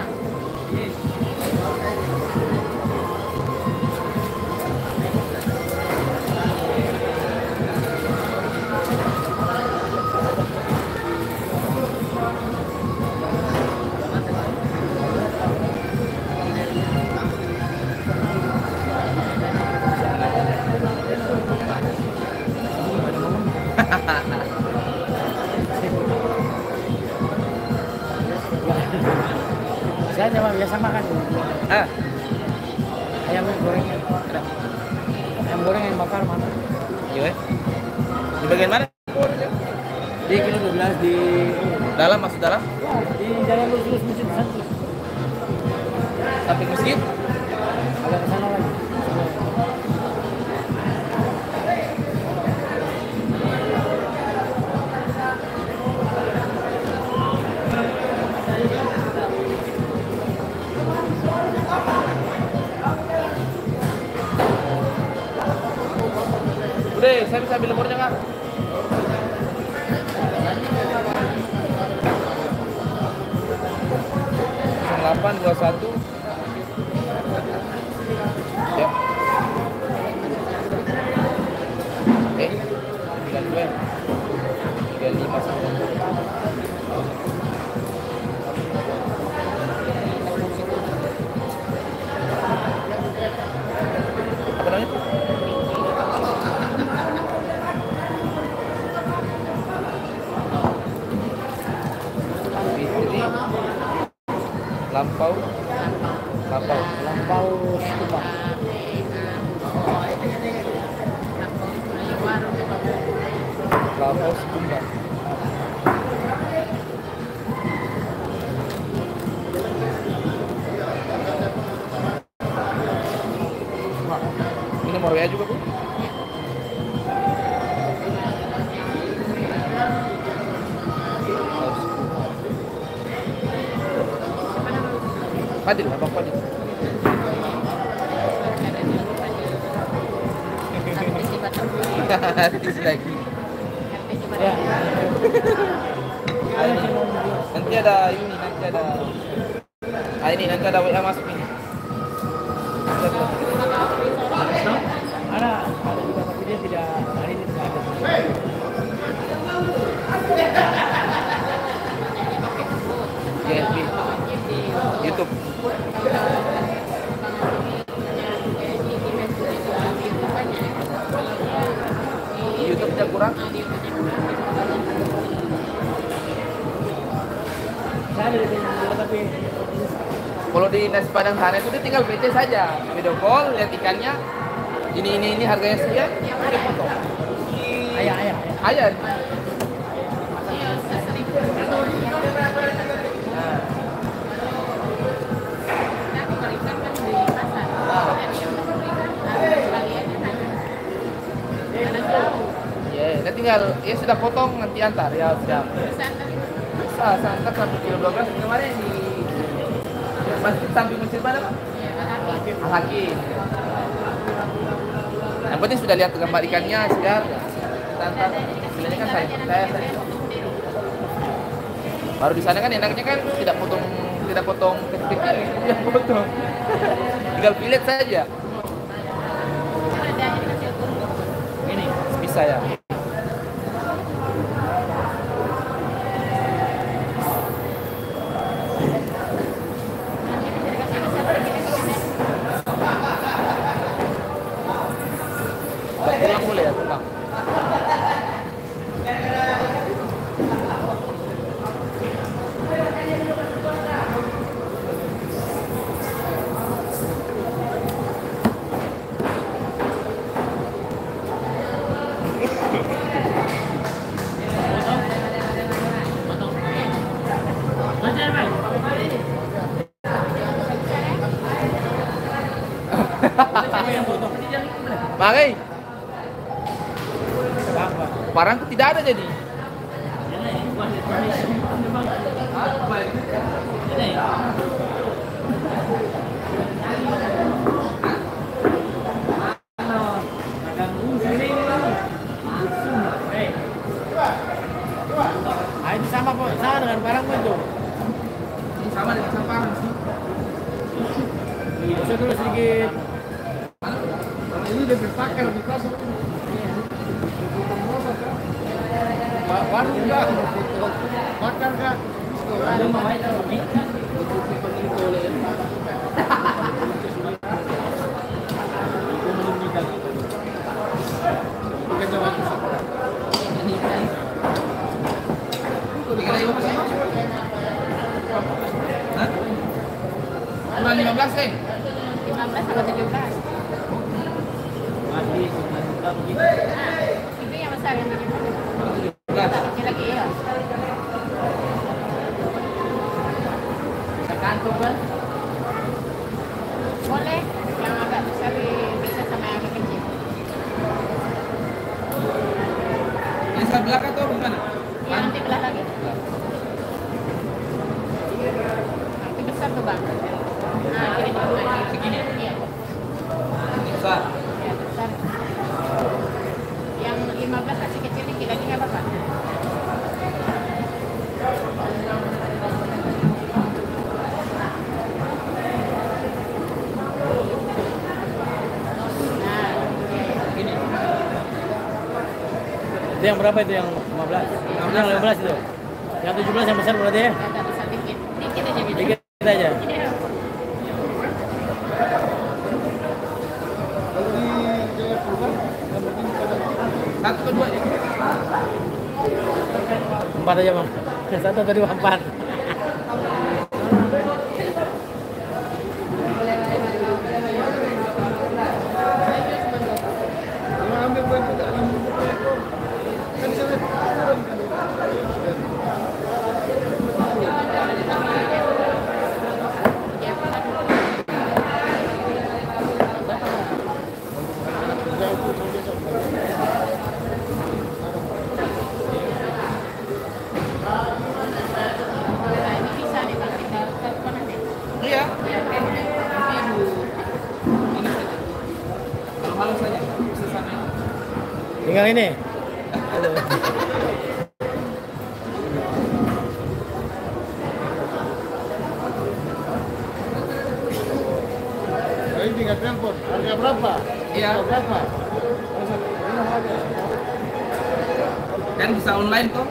Saya coba biasa makan dulu. Ah, Ayam gorengnya. Ayam goreng yang bakar mana? iya. Di bagian mana? Di kilo dua belas di Dalam, masuk dalam? di jalan lurus masjid satu. Samping masjid? Agak ke sana lagi. Udah, saya bisa ambil nomornya nggak? delapan dua satu. Ya. Eh, tiga dua. Tiga lima satu. Apa namanya? Fitri Lampau Lampau Lampau Stupa. Lampau Sekumbang. Ini nomor W A juga, Bu? Fadil, Abang Fadil. Artis lagi. Ya. Ah, ini. Nanti ada ini, nanti ada. Ah, ini nanti ada W A masuk ini. Ada, ada juga tapi dia tidak hari ini tidak ada. G S B. YouTube. YouTube nya kurang. Saya ada di sini tapi Kalau di nasi padang sana itu dia tinggal P C saja, video call, lihat ikannya. Ini ini ini harganya sekian, udah foto. ayah ayah. Ayah. Ya, dia tinggal, ya sudah potong nanti antar ya siap. Bisa, antar sampai kilo dua belas kemarin di masjid samping masjid mana Pak? Al-Hakim. Yang penting sudah lihat gambar ikannya segar. Kita antar. Bilangnya kan saya, saya, saya. Baru di sana kan enaknya kan tidak potong, tidak potong kecil-kecil, yang potong. Tinggal filet saja. saya. Pulang boleh ya, pulang. Bagai. Barangku tidak ada jadi. Ah, itu sama kok, sama dengan barangmu itu. Ini sama dengan sama barang sih. Bisa dulu sedikit. Ini lebih pakai lebih keras. Baru juga makan kak. Bulan lima belas eh. lima belas atau tujuh belas? Masih sembilan juta begitu. Nah, itu yang besar yang tujuh belas. Tak kecil lagi ya. Bisa kantor kan? Boleh. Yang agak besar bisa sama yang agak kecil. Ini sebelah atau gimana? Yang nanti belah lagi. Nanti besar tuh bang. Nah, ini juga Segini? Iya. Ini besar. Ya, besar. Yang lima belas kasih kecil dikit lagi nggak apa-apa. Nah, Ini. Itu yang berapa itu yang lima belas? Itu yang lima belas itu. Yang tujuh belas yang besar berarti ya? agak besar dikit. Dikit aja gitu. Dikit aja. Iya. Kalau di Jayapura, yang penting pada Satu kedua ya. Empat aja bang. Satu atau dua empat. Kalau ambil buat juga ambil buat itu. Kan saya turun kan. Nah, ini bisa nih bang, kita telepon aja. Iya. Nanti ibu ini saja. Kalau malam saja bisa sana. Tinggal ini. Jadi tinggal telepon. Harga berapa? Iya. Harga berapa? Dan bisa online toh?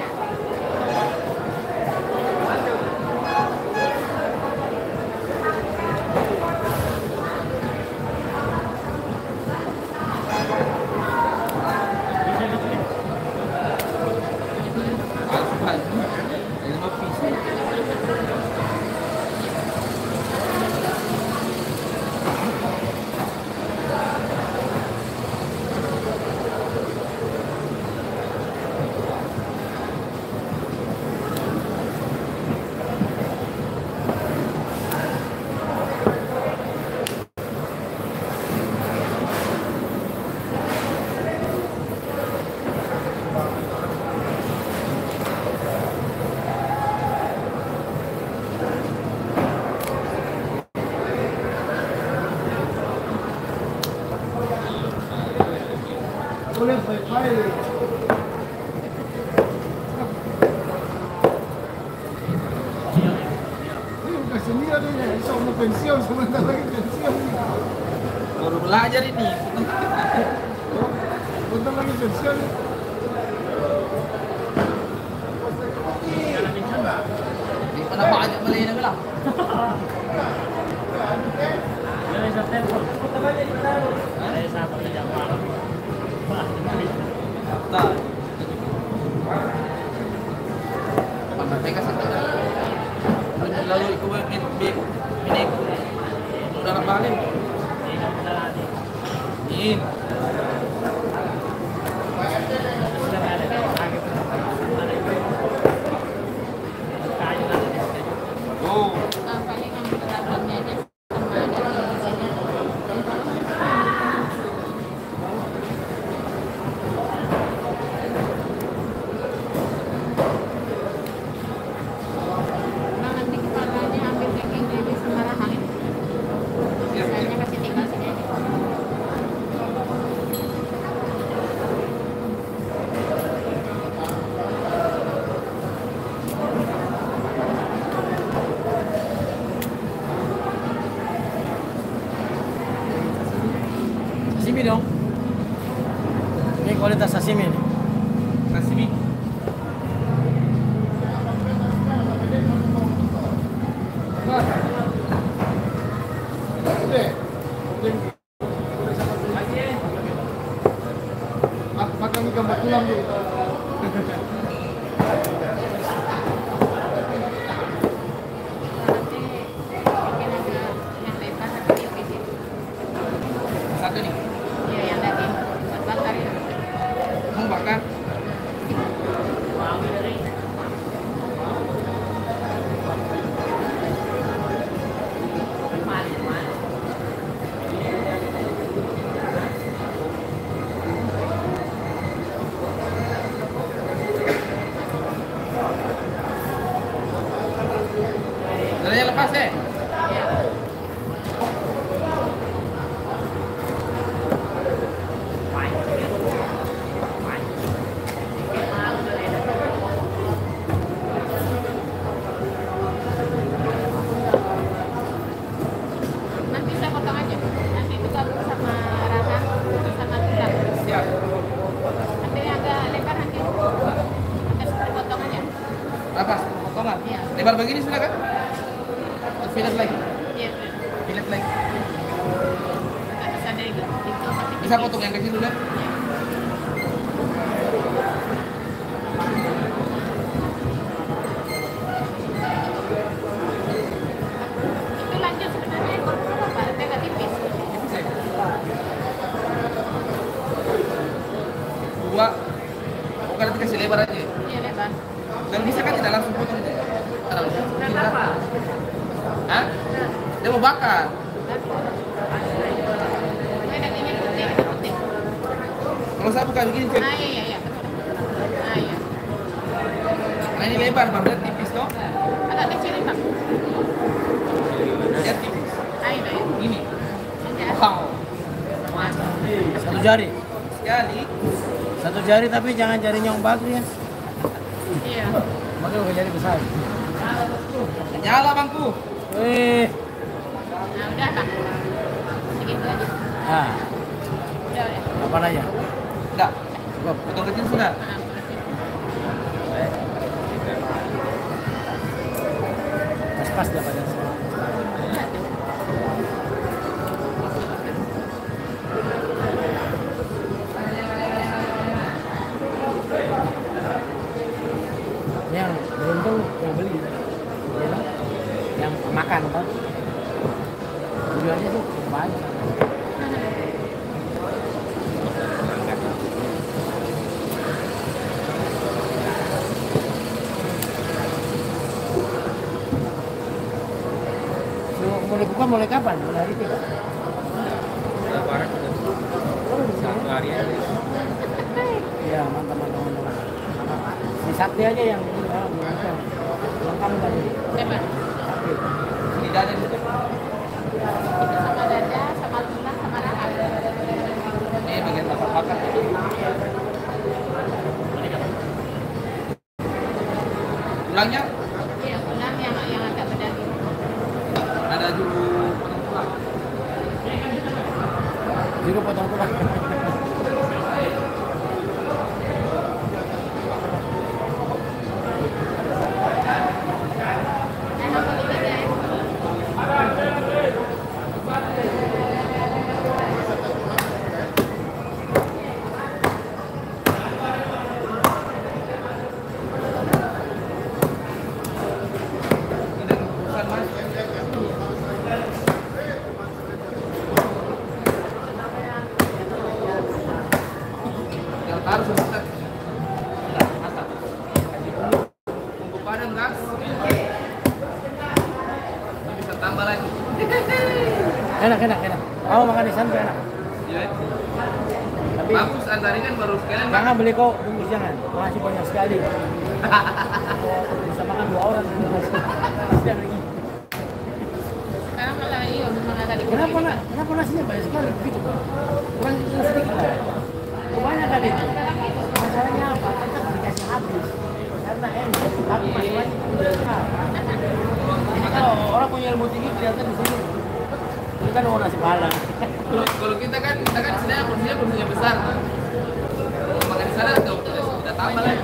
Boleh baik-baik. Ini bukan sendiri dia, bisa mau pensiun sebentar lagi pensiun. Baru belajar ini. Punta lagi sosial. Di mana banyak beli na lah. Dari September. Dari Sabtu ke jam malam. Tak. Mana mereka sih tidak. Lalu ikut ini ini udah balik. Ini. Oh. Ah, paling ang problemnya aja sama ada Nah, nanti kepalanya ambil packing jadi semarahan. Biasanya kasih tinggal sini aja. Sashimi dong. Ini kualitas sashimi nih. Sashimi. Makan ikan batulang dulu. Nanti bikin ada yang lebar atau tipis itu. Satu nih. Iya, yang daging buat bakar ya. Mau bakar? Dadanya lepas deh. Iya. Nanti saya potong aja. Nanti itu gabung sama rasa sama tulang. Siap. Nanti yang agak lebar nanti kita potong aja. Lepas potongan. Iya. Lebar begini sudah kan? Filet lagi. Iya. Filet lagi. Nggak bisa dari itu. Tapi Bisa potong yang kecil dulu deh. itu lanjut sebenarnya ekor berapa? Tapi agak tipis. Dua. Bukan nanti kasih lebar aja. Iya lebar. Dan bisa kan tidak langsung potong itu? Taruh. Berapa apa? Hah? Dia mau bakar. Ini dagingnya putih, itu putih. Kalau saya buka begini, Cek. Ah iya iya iya. Ah iya. Nah ini lebar, Bang. Dia tipis, toh? Agak kecil nih bang. Dia tipis. Ah iya ya. Ini. Nanti Wow. Satu jari. Sekali. Satu jari tapi jangan jarinya Om Bakri ya. Iya. Bakri bukan jari besar. Nyala, Bangku. Wih. Nah udah bang. Segitu aja. Nah, Udah udah. apa aja? Enggak. Cukup. Potong kecil sudah. Ah, Pas-pas dah pada saya. Yang beruntung yang beli, ya kan? Yang makan kan? Tujuannya tuh banyak. Mulai buka mulai kapan? Mulai hari tiga? Lebaran satu hari aja. Ya mantap mantap mantap. Di Sakti aja yang ini ya, bukan. Lengkap tadi. lebar. Sakti. Ini dada dulu. Itu sama dada, sama tulang, sama rahang. Ini bagian bakar-bakar. Tulangnya Iya, tulang yang yang agak berdaging. ada juru potong tulang. Juru potong tulang. Enak, enak, enak. Mau makan di sana tuh enak. Ya. Tapi Bagus, antara ini kan baru sekalian. jangan beli kok, bungkus jangan. Masih banyak sekali. Bisa makan dua orang. Kasihan lagi. Sekarang malah iya udah makan tadi. Kenapa nak? Kenapa nasinya banyak sekali begitu? Kurang sedikit lah. Kebanyakan itu. Masalahnya apa? Kita dikasih habis. Karena enak, tapi masih banyak. Jadi kalau orang punya ilmu tinggi kelihatan di sini. Ini kan mau nasi pahala. Kalau kalau kita kan kita kan sebenarnya porsinya porsinya besar. Kalau makan di sana udah udah tambah lah.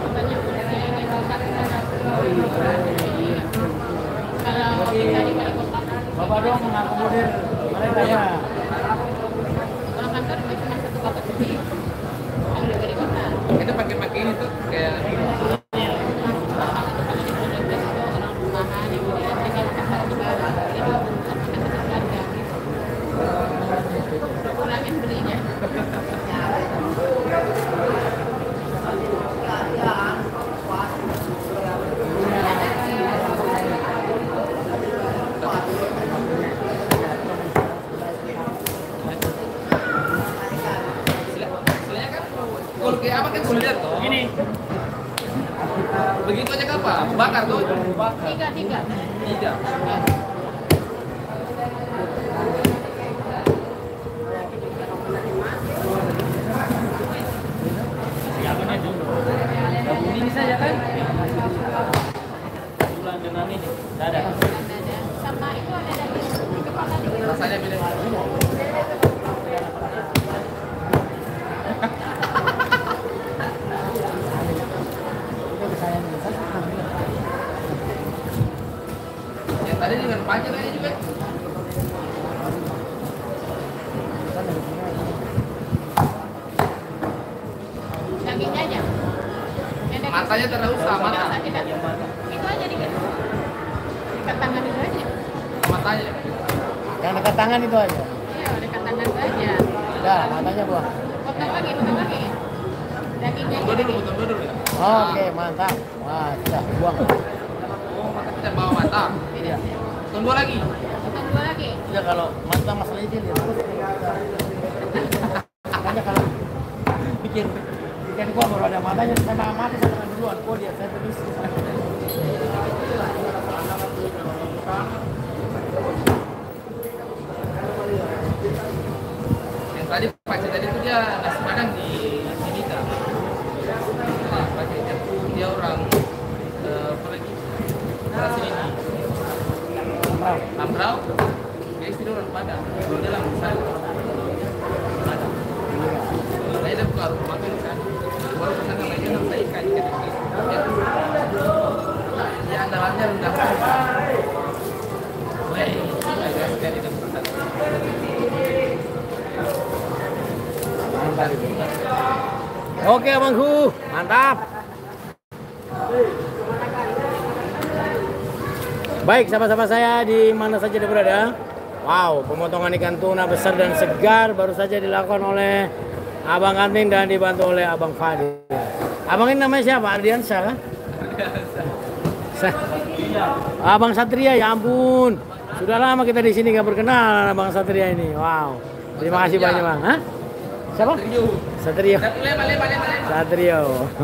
Kalau kita di balik kota, Bapak dong mengakomodir mereka ya. orang kantor itu cuma satu kotak sih. Kalau di balik kota, Kita pakai pakai ini tuh kayak orang rumahan yang dia tinggal di tempat juga. Jadi makan keluarga. Kurangin belinya. Soalnya kan kalau kayak apa kan sudah toh. Ini Begitu aja apa? Bakar tuh. Bakar. Tiga tiga. Tiga. Ini saja kan? Bulan dengan ini, dada. Sama itu ada daging kepala dikit. Rasanya beda. Yang tadi dengan pajak aja juga. Dagingnya aja. Yang daging- Matanya tidak usah, mata. Nggak usah, tidak. Itu aja dikit. Dekat tangan itu aja. Matanya. yang dekat tangan itu aja. Iya, dekat tangan itu aja. Udah, matanya buang. Potong lagi, potong lagi. Dagingnya Tunggu aja dulu, dikit. tunggu dulu ya. Oke, mantap. Wah, sudah buang. Oh, mata kita bawa mata. Iya. Tunggu lagi. Potong dua lagi. Udah kalau mata masalah itu dia terus. Makanya kalau bikin bikin gua baru ada matanya, saya mati saya tangan duluan. Gua dia saya terus. Yang tadi pajak tadi tuh dia nasi padang di sini kan. Nah, pajak dia, dia orang eh, apa lagi? Orang sini. Lambrau. Dia istri orang Padang. Kalau dia langsung Padang. Saya dah buka rumah makan di sana. Baru ke sana lagi nak saya ikan ikan ikan. Ya andalannya rendang. Weh, agak sekali dah buka sana. Mantap itu. Oke, Abangku. Mantap. Baik, sahabat-sahabat saya di mana saja Anda berada. Wow, pemotongan ikan tuna besar dan segar baru saja dilakukan oleh Abang Kantin dan dibantu oleh Abang Fadil. Abang ini namanya siapa? Ardiansa kan? Sa- Abang Satria, ya ampun. Sudah lama kita di sini gak berkenal Abang Satria ini. Wow. Terima kasih banyak, Bang. Hah? Siapa? Trio. Satrio. Satu lema lema lema lema. Satrio.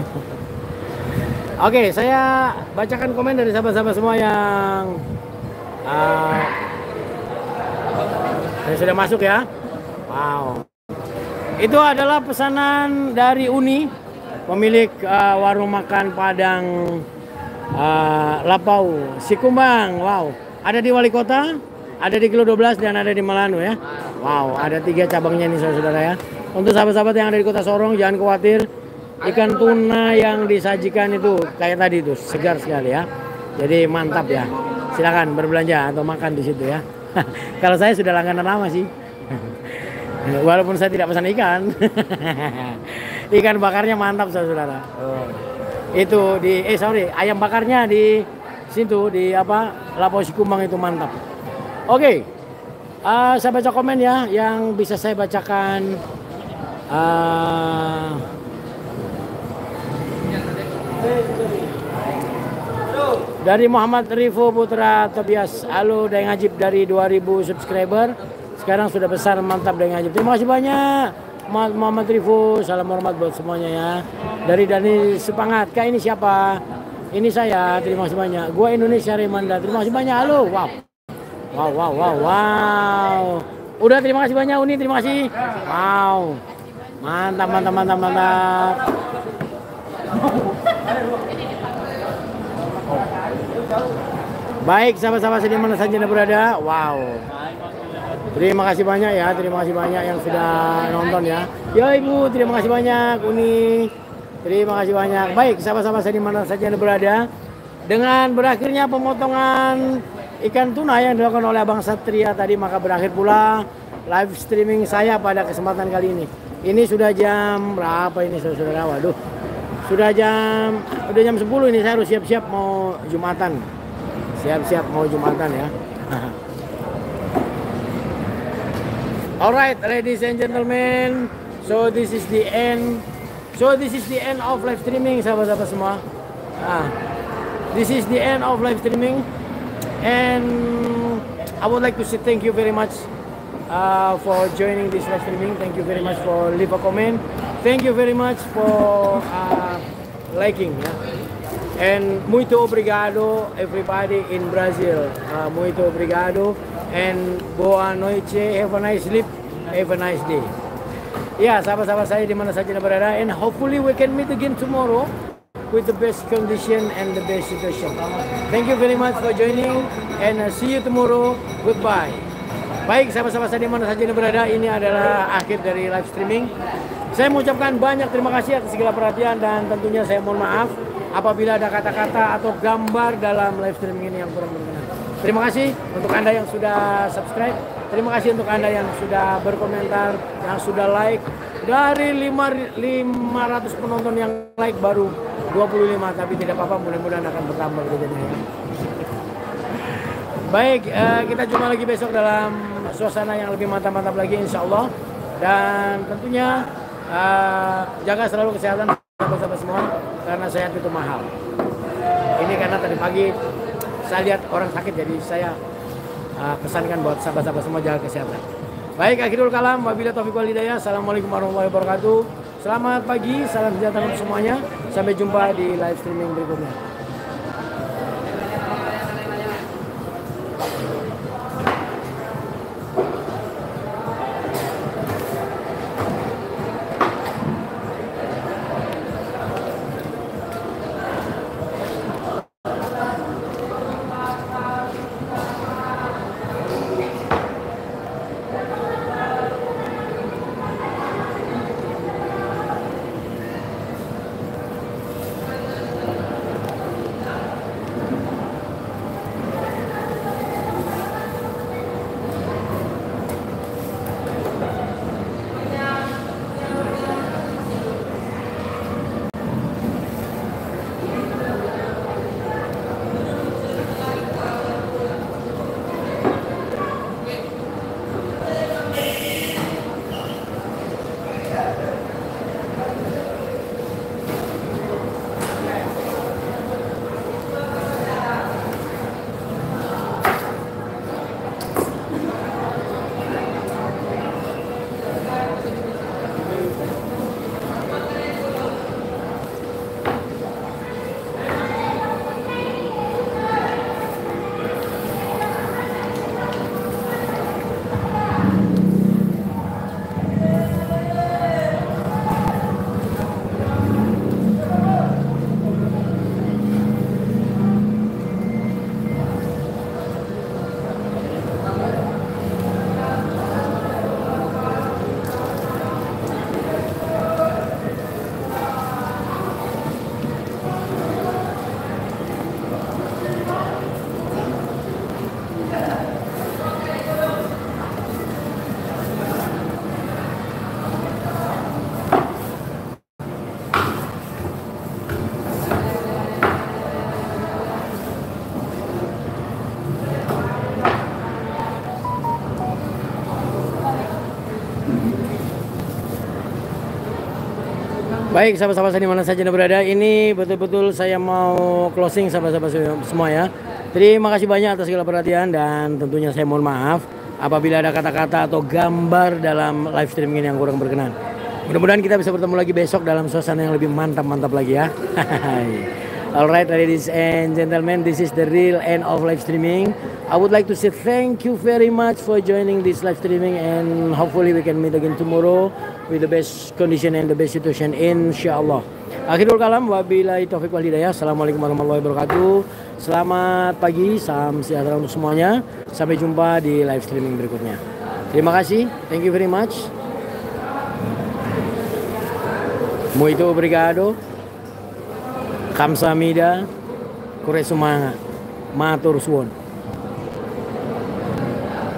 Oke, saya bacakan komen dari sahabat-sahabat semua yang uh, yang sudah masuk ya. Wow. Itu adalah pesanan dari Uni, pemilik uh, warung makan Padang uh, Lapau Sikumbang. Wow. Ada di Wali Kota, ada di Kilo dua belas dan ada di Melanu ya. Wow, ada tiga cabangnya nih saudara-saudara ya. Untuk sahabat-sahabat yang ada di Kota Sorong, jangan khawatir. Ikan tuna yang disajikan itu kayak tadi itu segar sekali ya. Jadi mantap ya. Silakan berbelanja atau makan di situ ya. Kalau saya sudah langganan lama sih. Walaupun saya tidak pesan ikan. Ikan bakarnya mantap saudara. Oh. Itu di eh sorry, ayam bakarnya di situ di apa? Lapau Sikumbang itu mantap. Oke. Uh, saya baca komen ya yang bisa saya bacakan. Uh, Dari Muhammad Rifo Putra Tobias, halo Dayang Ajib dari dua ribu subscriber. sekarang sudah besar, mantap dengan ngaji. Terima kasih banyak Muhammad Rifu, salam hormat buat semuanya ya. Dari Dani Sepangat, Kak ini siapa? Ini saya, terima kasih banyak. Gua Indonesia Remanda, terima kasih banyak. Halo, wow. Wow, wow, wow, wow. Udah, terima kasih banyak Uni, terima kasih. Wow. Mantap, mantap, mantap, mantap. Baik, sahabat-sahabat di mana saja Anda berada. Wow. Terima kasih banyak ya, terima kasih banyak yang sudah nonton ya. Ya Ibu, terima kasih banyak Uni. Terima kasih banyak. Baik, sahabat-sahabat di mana saja Anda berada. Dengan berakhirnya pemotongan ikan tuna yang dilakukan oleh Abang Satria tadi, maka berakhir pula live streaming saya pada kesempatan kali ini. Ini sudah jam berapa ini saudara? Waduh. Sudah jam udah jam sepuluh ini, saya harus siap-siap mau Jumatan. Siap-siap mau Jumatan ya. Alright, ladies and gentlemen, so this is the end. So this is the end of live streaming, sahabat-sahabat semua. Ah, this is the end of live streaming, and I would like to say thank you very much uh, for joining this live streaming. Thank you very much for leave a comment. Thank you very much for uh, liking. Yeah. And muito obrigado everybody in Brazil. Uh, muito obrigado and boa noite. Have a nice sleep. Have a nice day. Ya, sahabat-sahabat saya di mana saja Anda berada, and hopefully we can meet again tomorrow with the best condition and the best situation. Thank you very much for joining and uh, see you tomorrow. Goodbye. Baik, sahabat-sahabat saya di mana saja Anda berada, ini adalah akhir dari live streaming. Saya mengucapkan banyak terima kasih atas segala perhatian, dan tentunya saya mohon maaf apabila ada kata-kata atau gambar dalam live streaming ini yang kurang berkenan. Terima kasih untuk Anda yang sudah subscribe. Terima kasih untuk Anda yang sudah berkomentar, yang sudah like. Dari lima ratus penonton yang like baru dua puluh lima, tapi tidak apa-apa, mudah-mudahan akan bertambah gitu ya. Baik, eh, kita jumpa lagi besok dalam suasana yang lebih mantap-mantap lagi insya Allah. Dan tentunya eh, jaga selalu kesehatan sahabat-sahabat semua, karena sehat itu mahal. Ini karena tadi pagi saya lihat orang sakit, jadi saya uh, pesankan buat sahabat-sahabat semua jaga kesehatan. Baik, akhirul kalam, wabillahi taufiq wal hidayah. Assalamualaikum warahmatullahi wabarakatuh. Selamat pagi, salam sejahtera untuk semuanya. Sampai jumpa di live streaming berikutnya. Baik, sahabat-sahabat di mana saja Anda berada, ini betul-betul saya mau closing sahabat-sahabat semua ya. Terima kasih banyak atas segala perhatian, dan tentunya saya mohon maaf apabila ada kata-kata atau gambar dalam live streaming ini yang kurang berkenan. Mudah-mudahan kita bisa bertemu lagi besok dalam suasana yang lebih mantap-mantap lagi ya. Alright ladies and gentlemen, this is the real end of live streaming. I would like to say thank you very much for joining this live streaming, and hopefully we can meet again tomorrow with the best condition and the best situation insyaallah. Akhirul kalam, wabillahi taufik wal hidayah. Assalamualaikum warahmatullahi wabarakatuh. Selamat pagi, salam sejahtera untuk semuanya. Sampai jumpa di live streaming berikutnya. Terima kasih, thank you very much. Muito obrigado. Kamsahamnida. Kure sumanga. Matur suwun.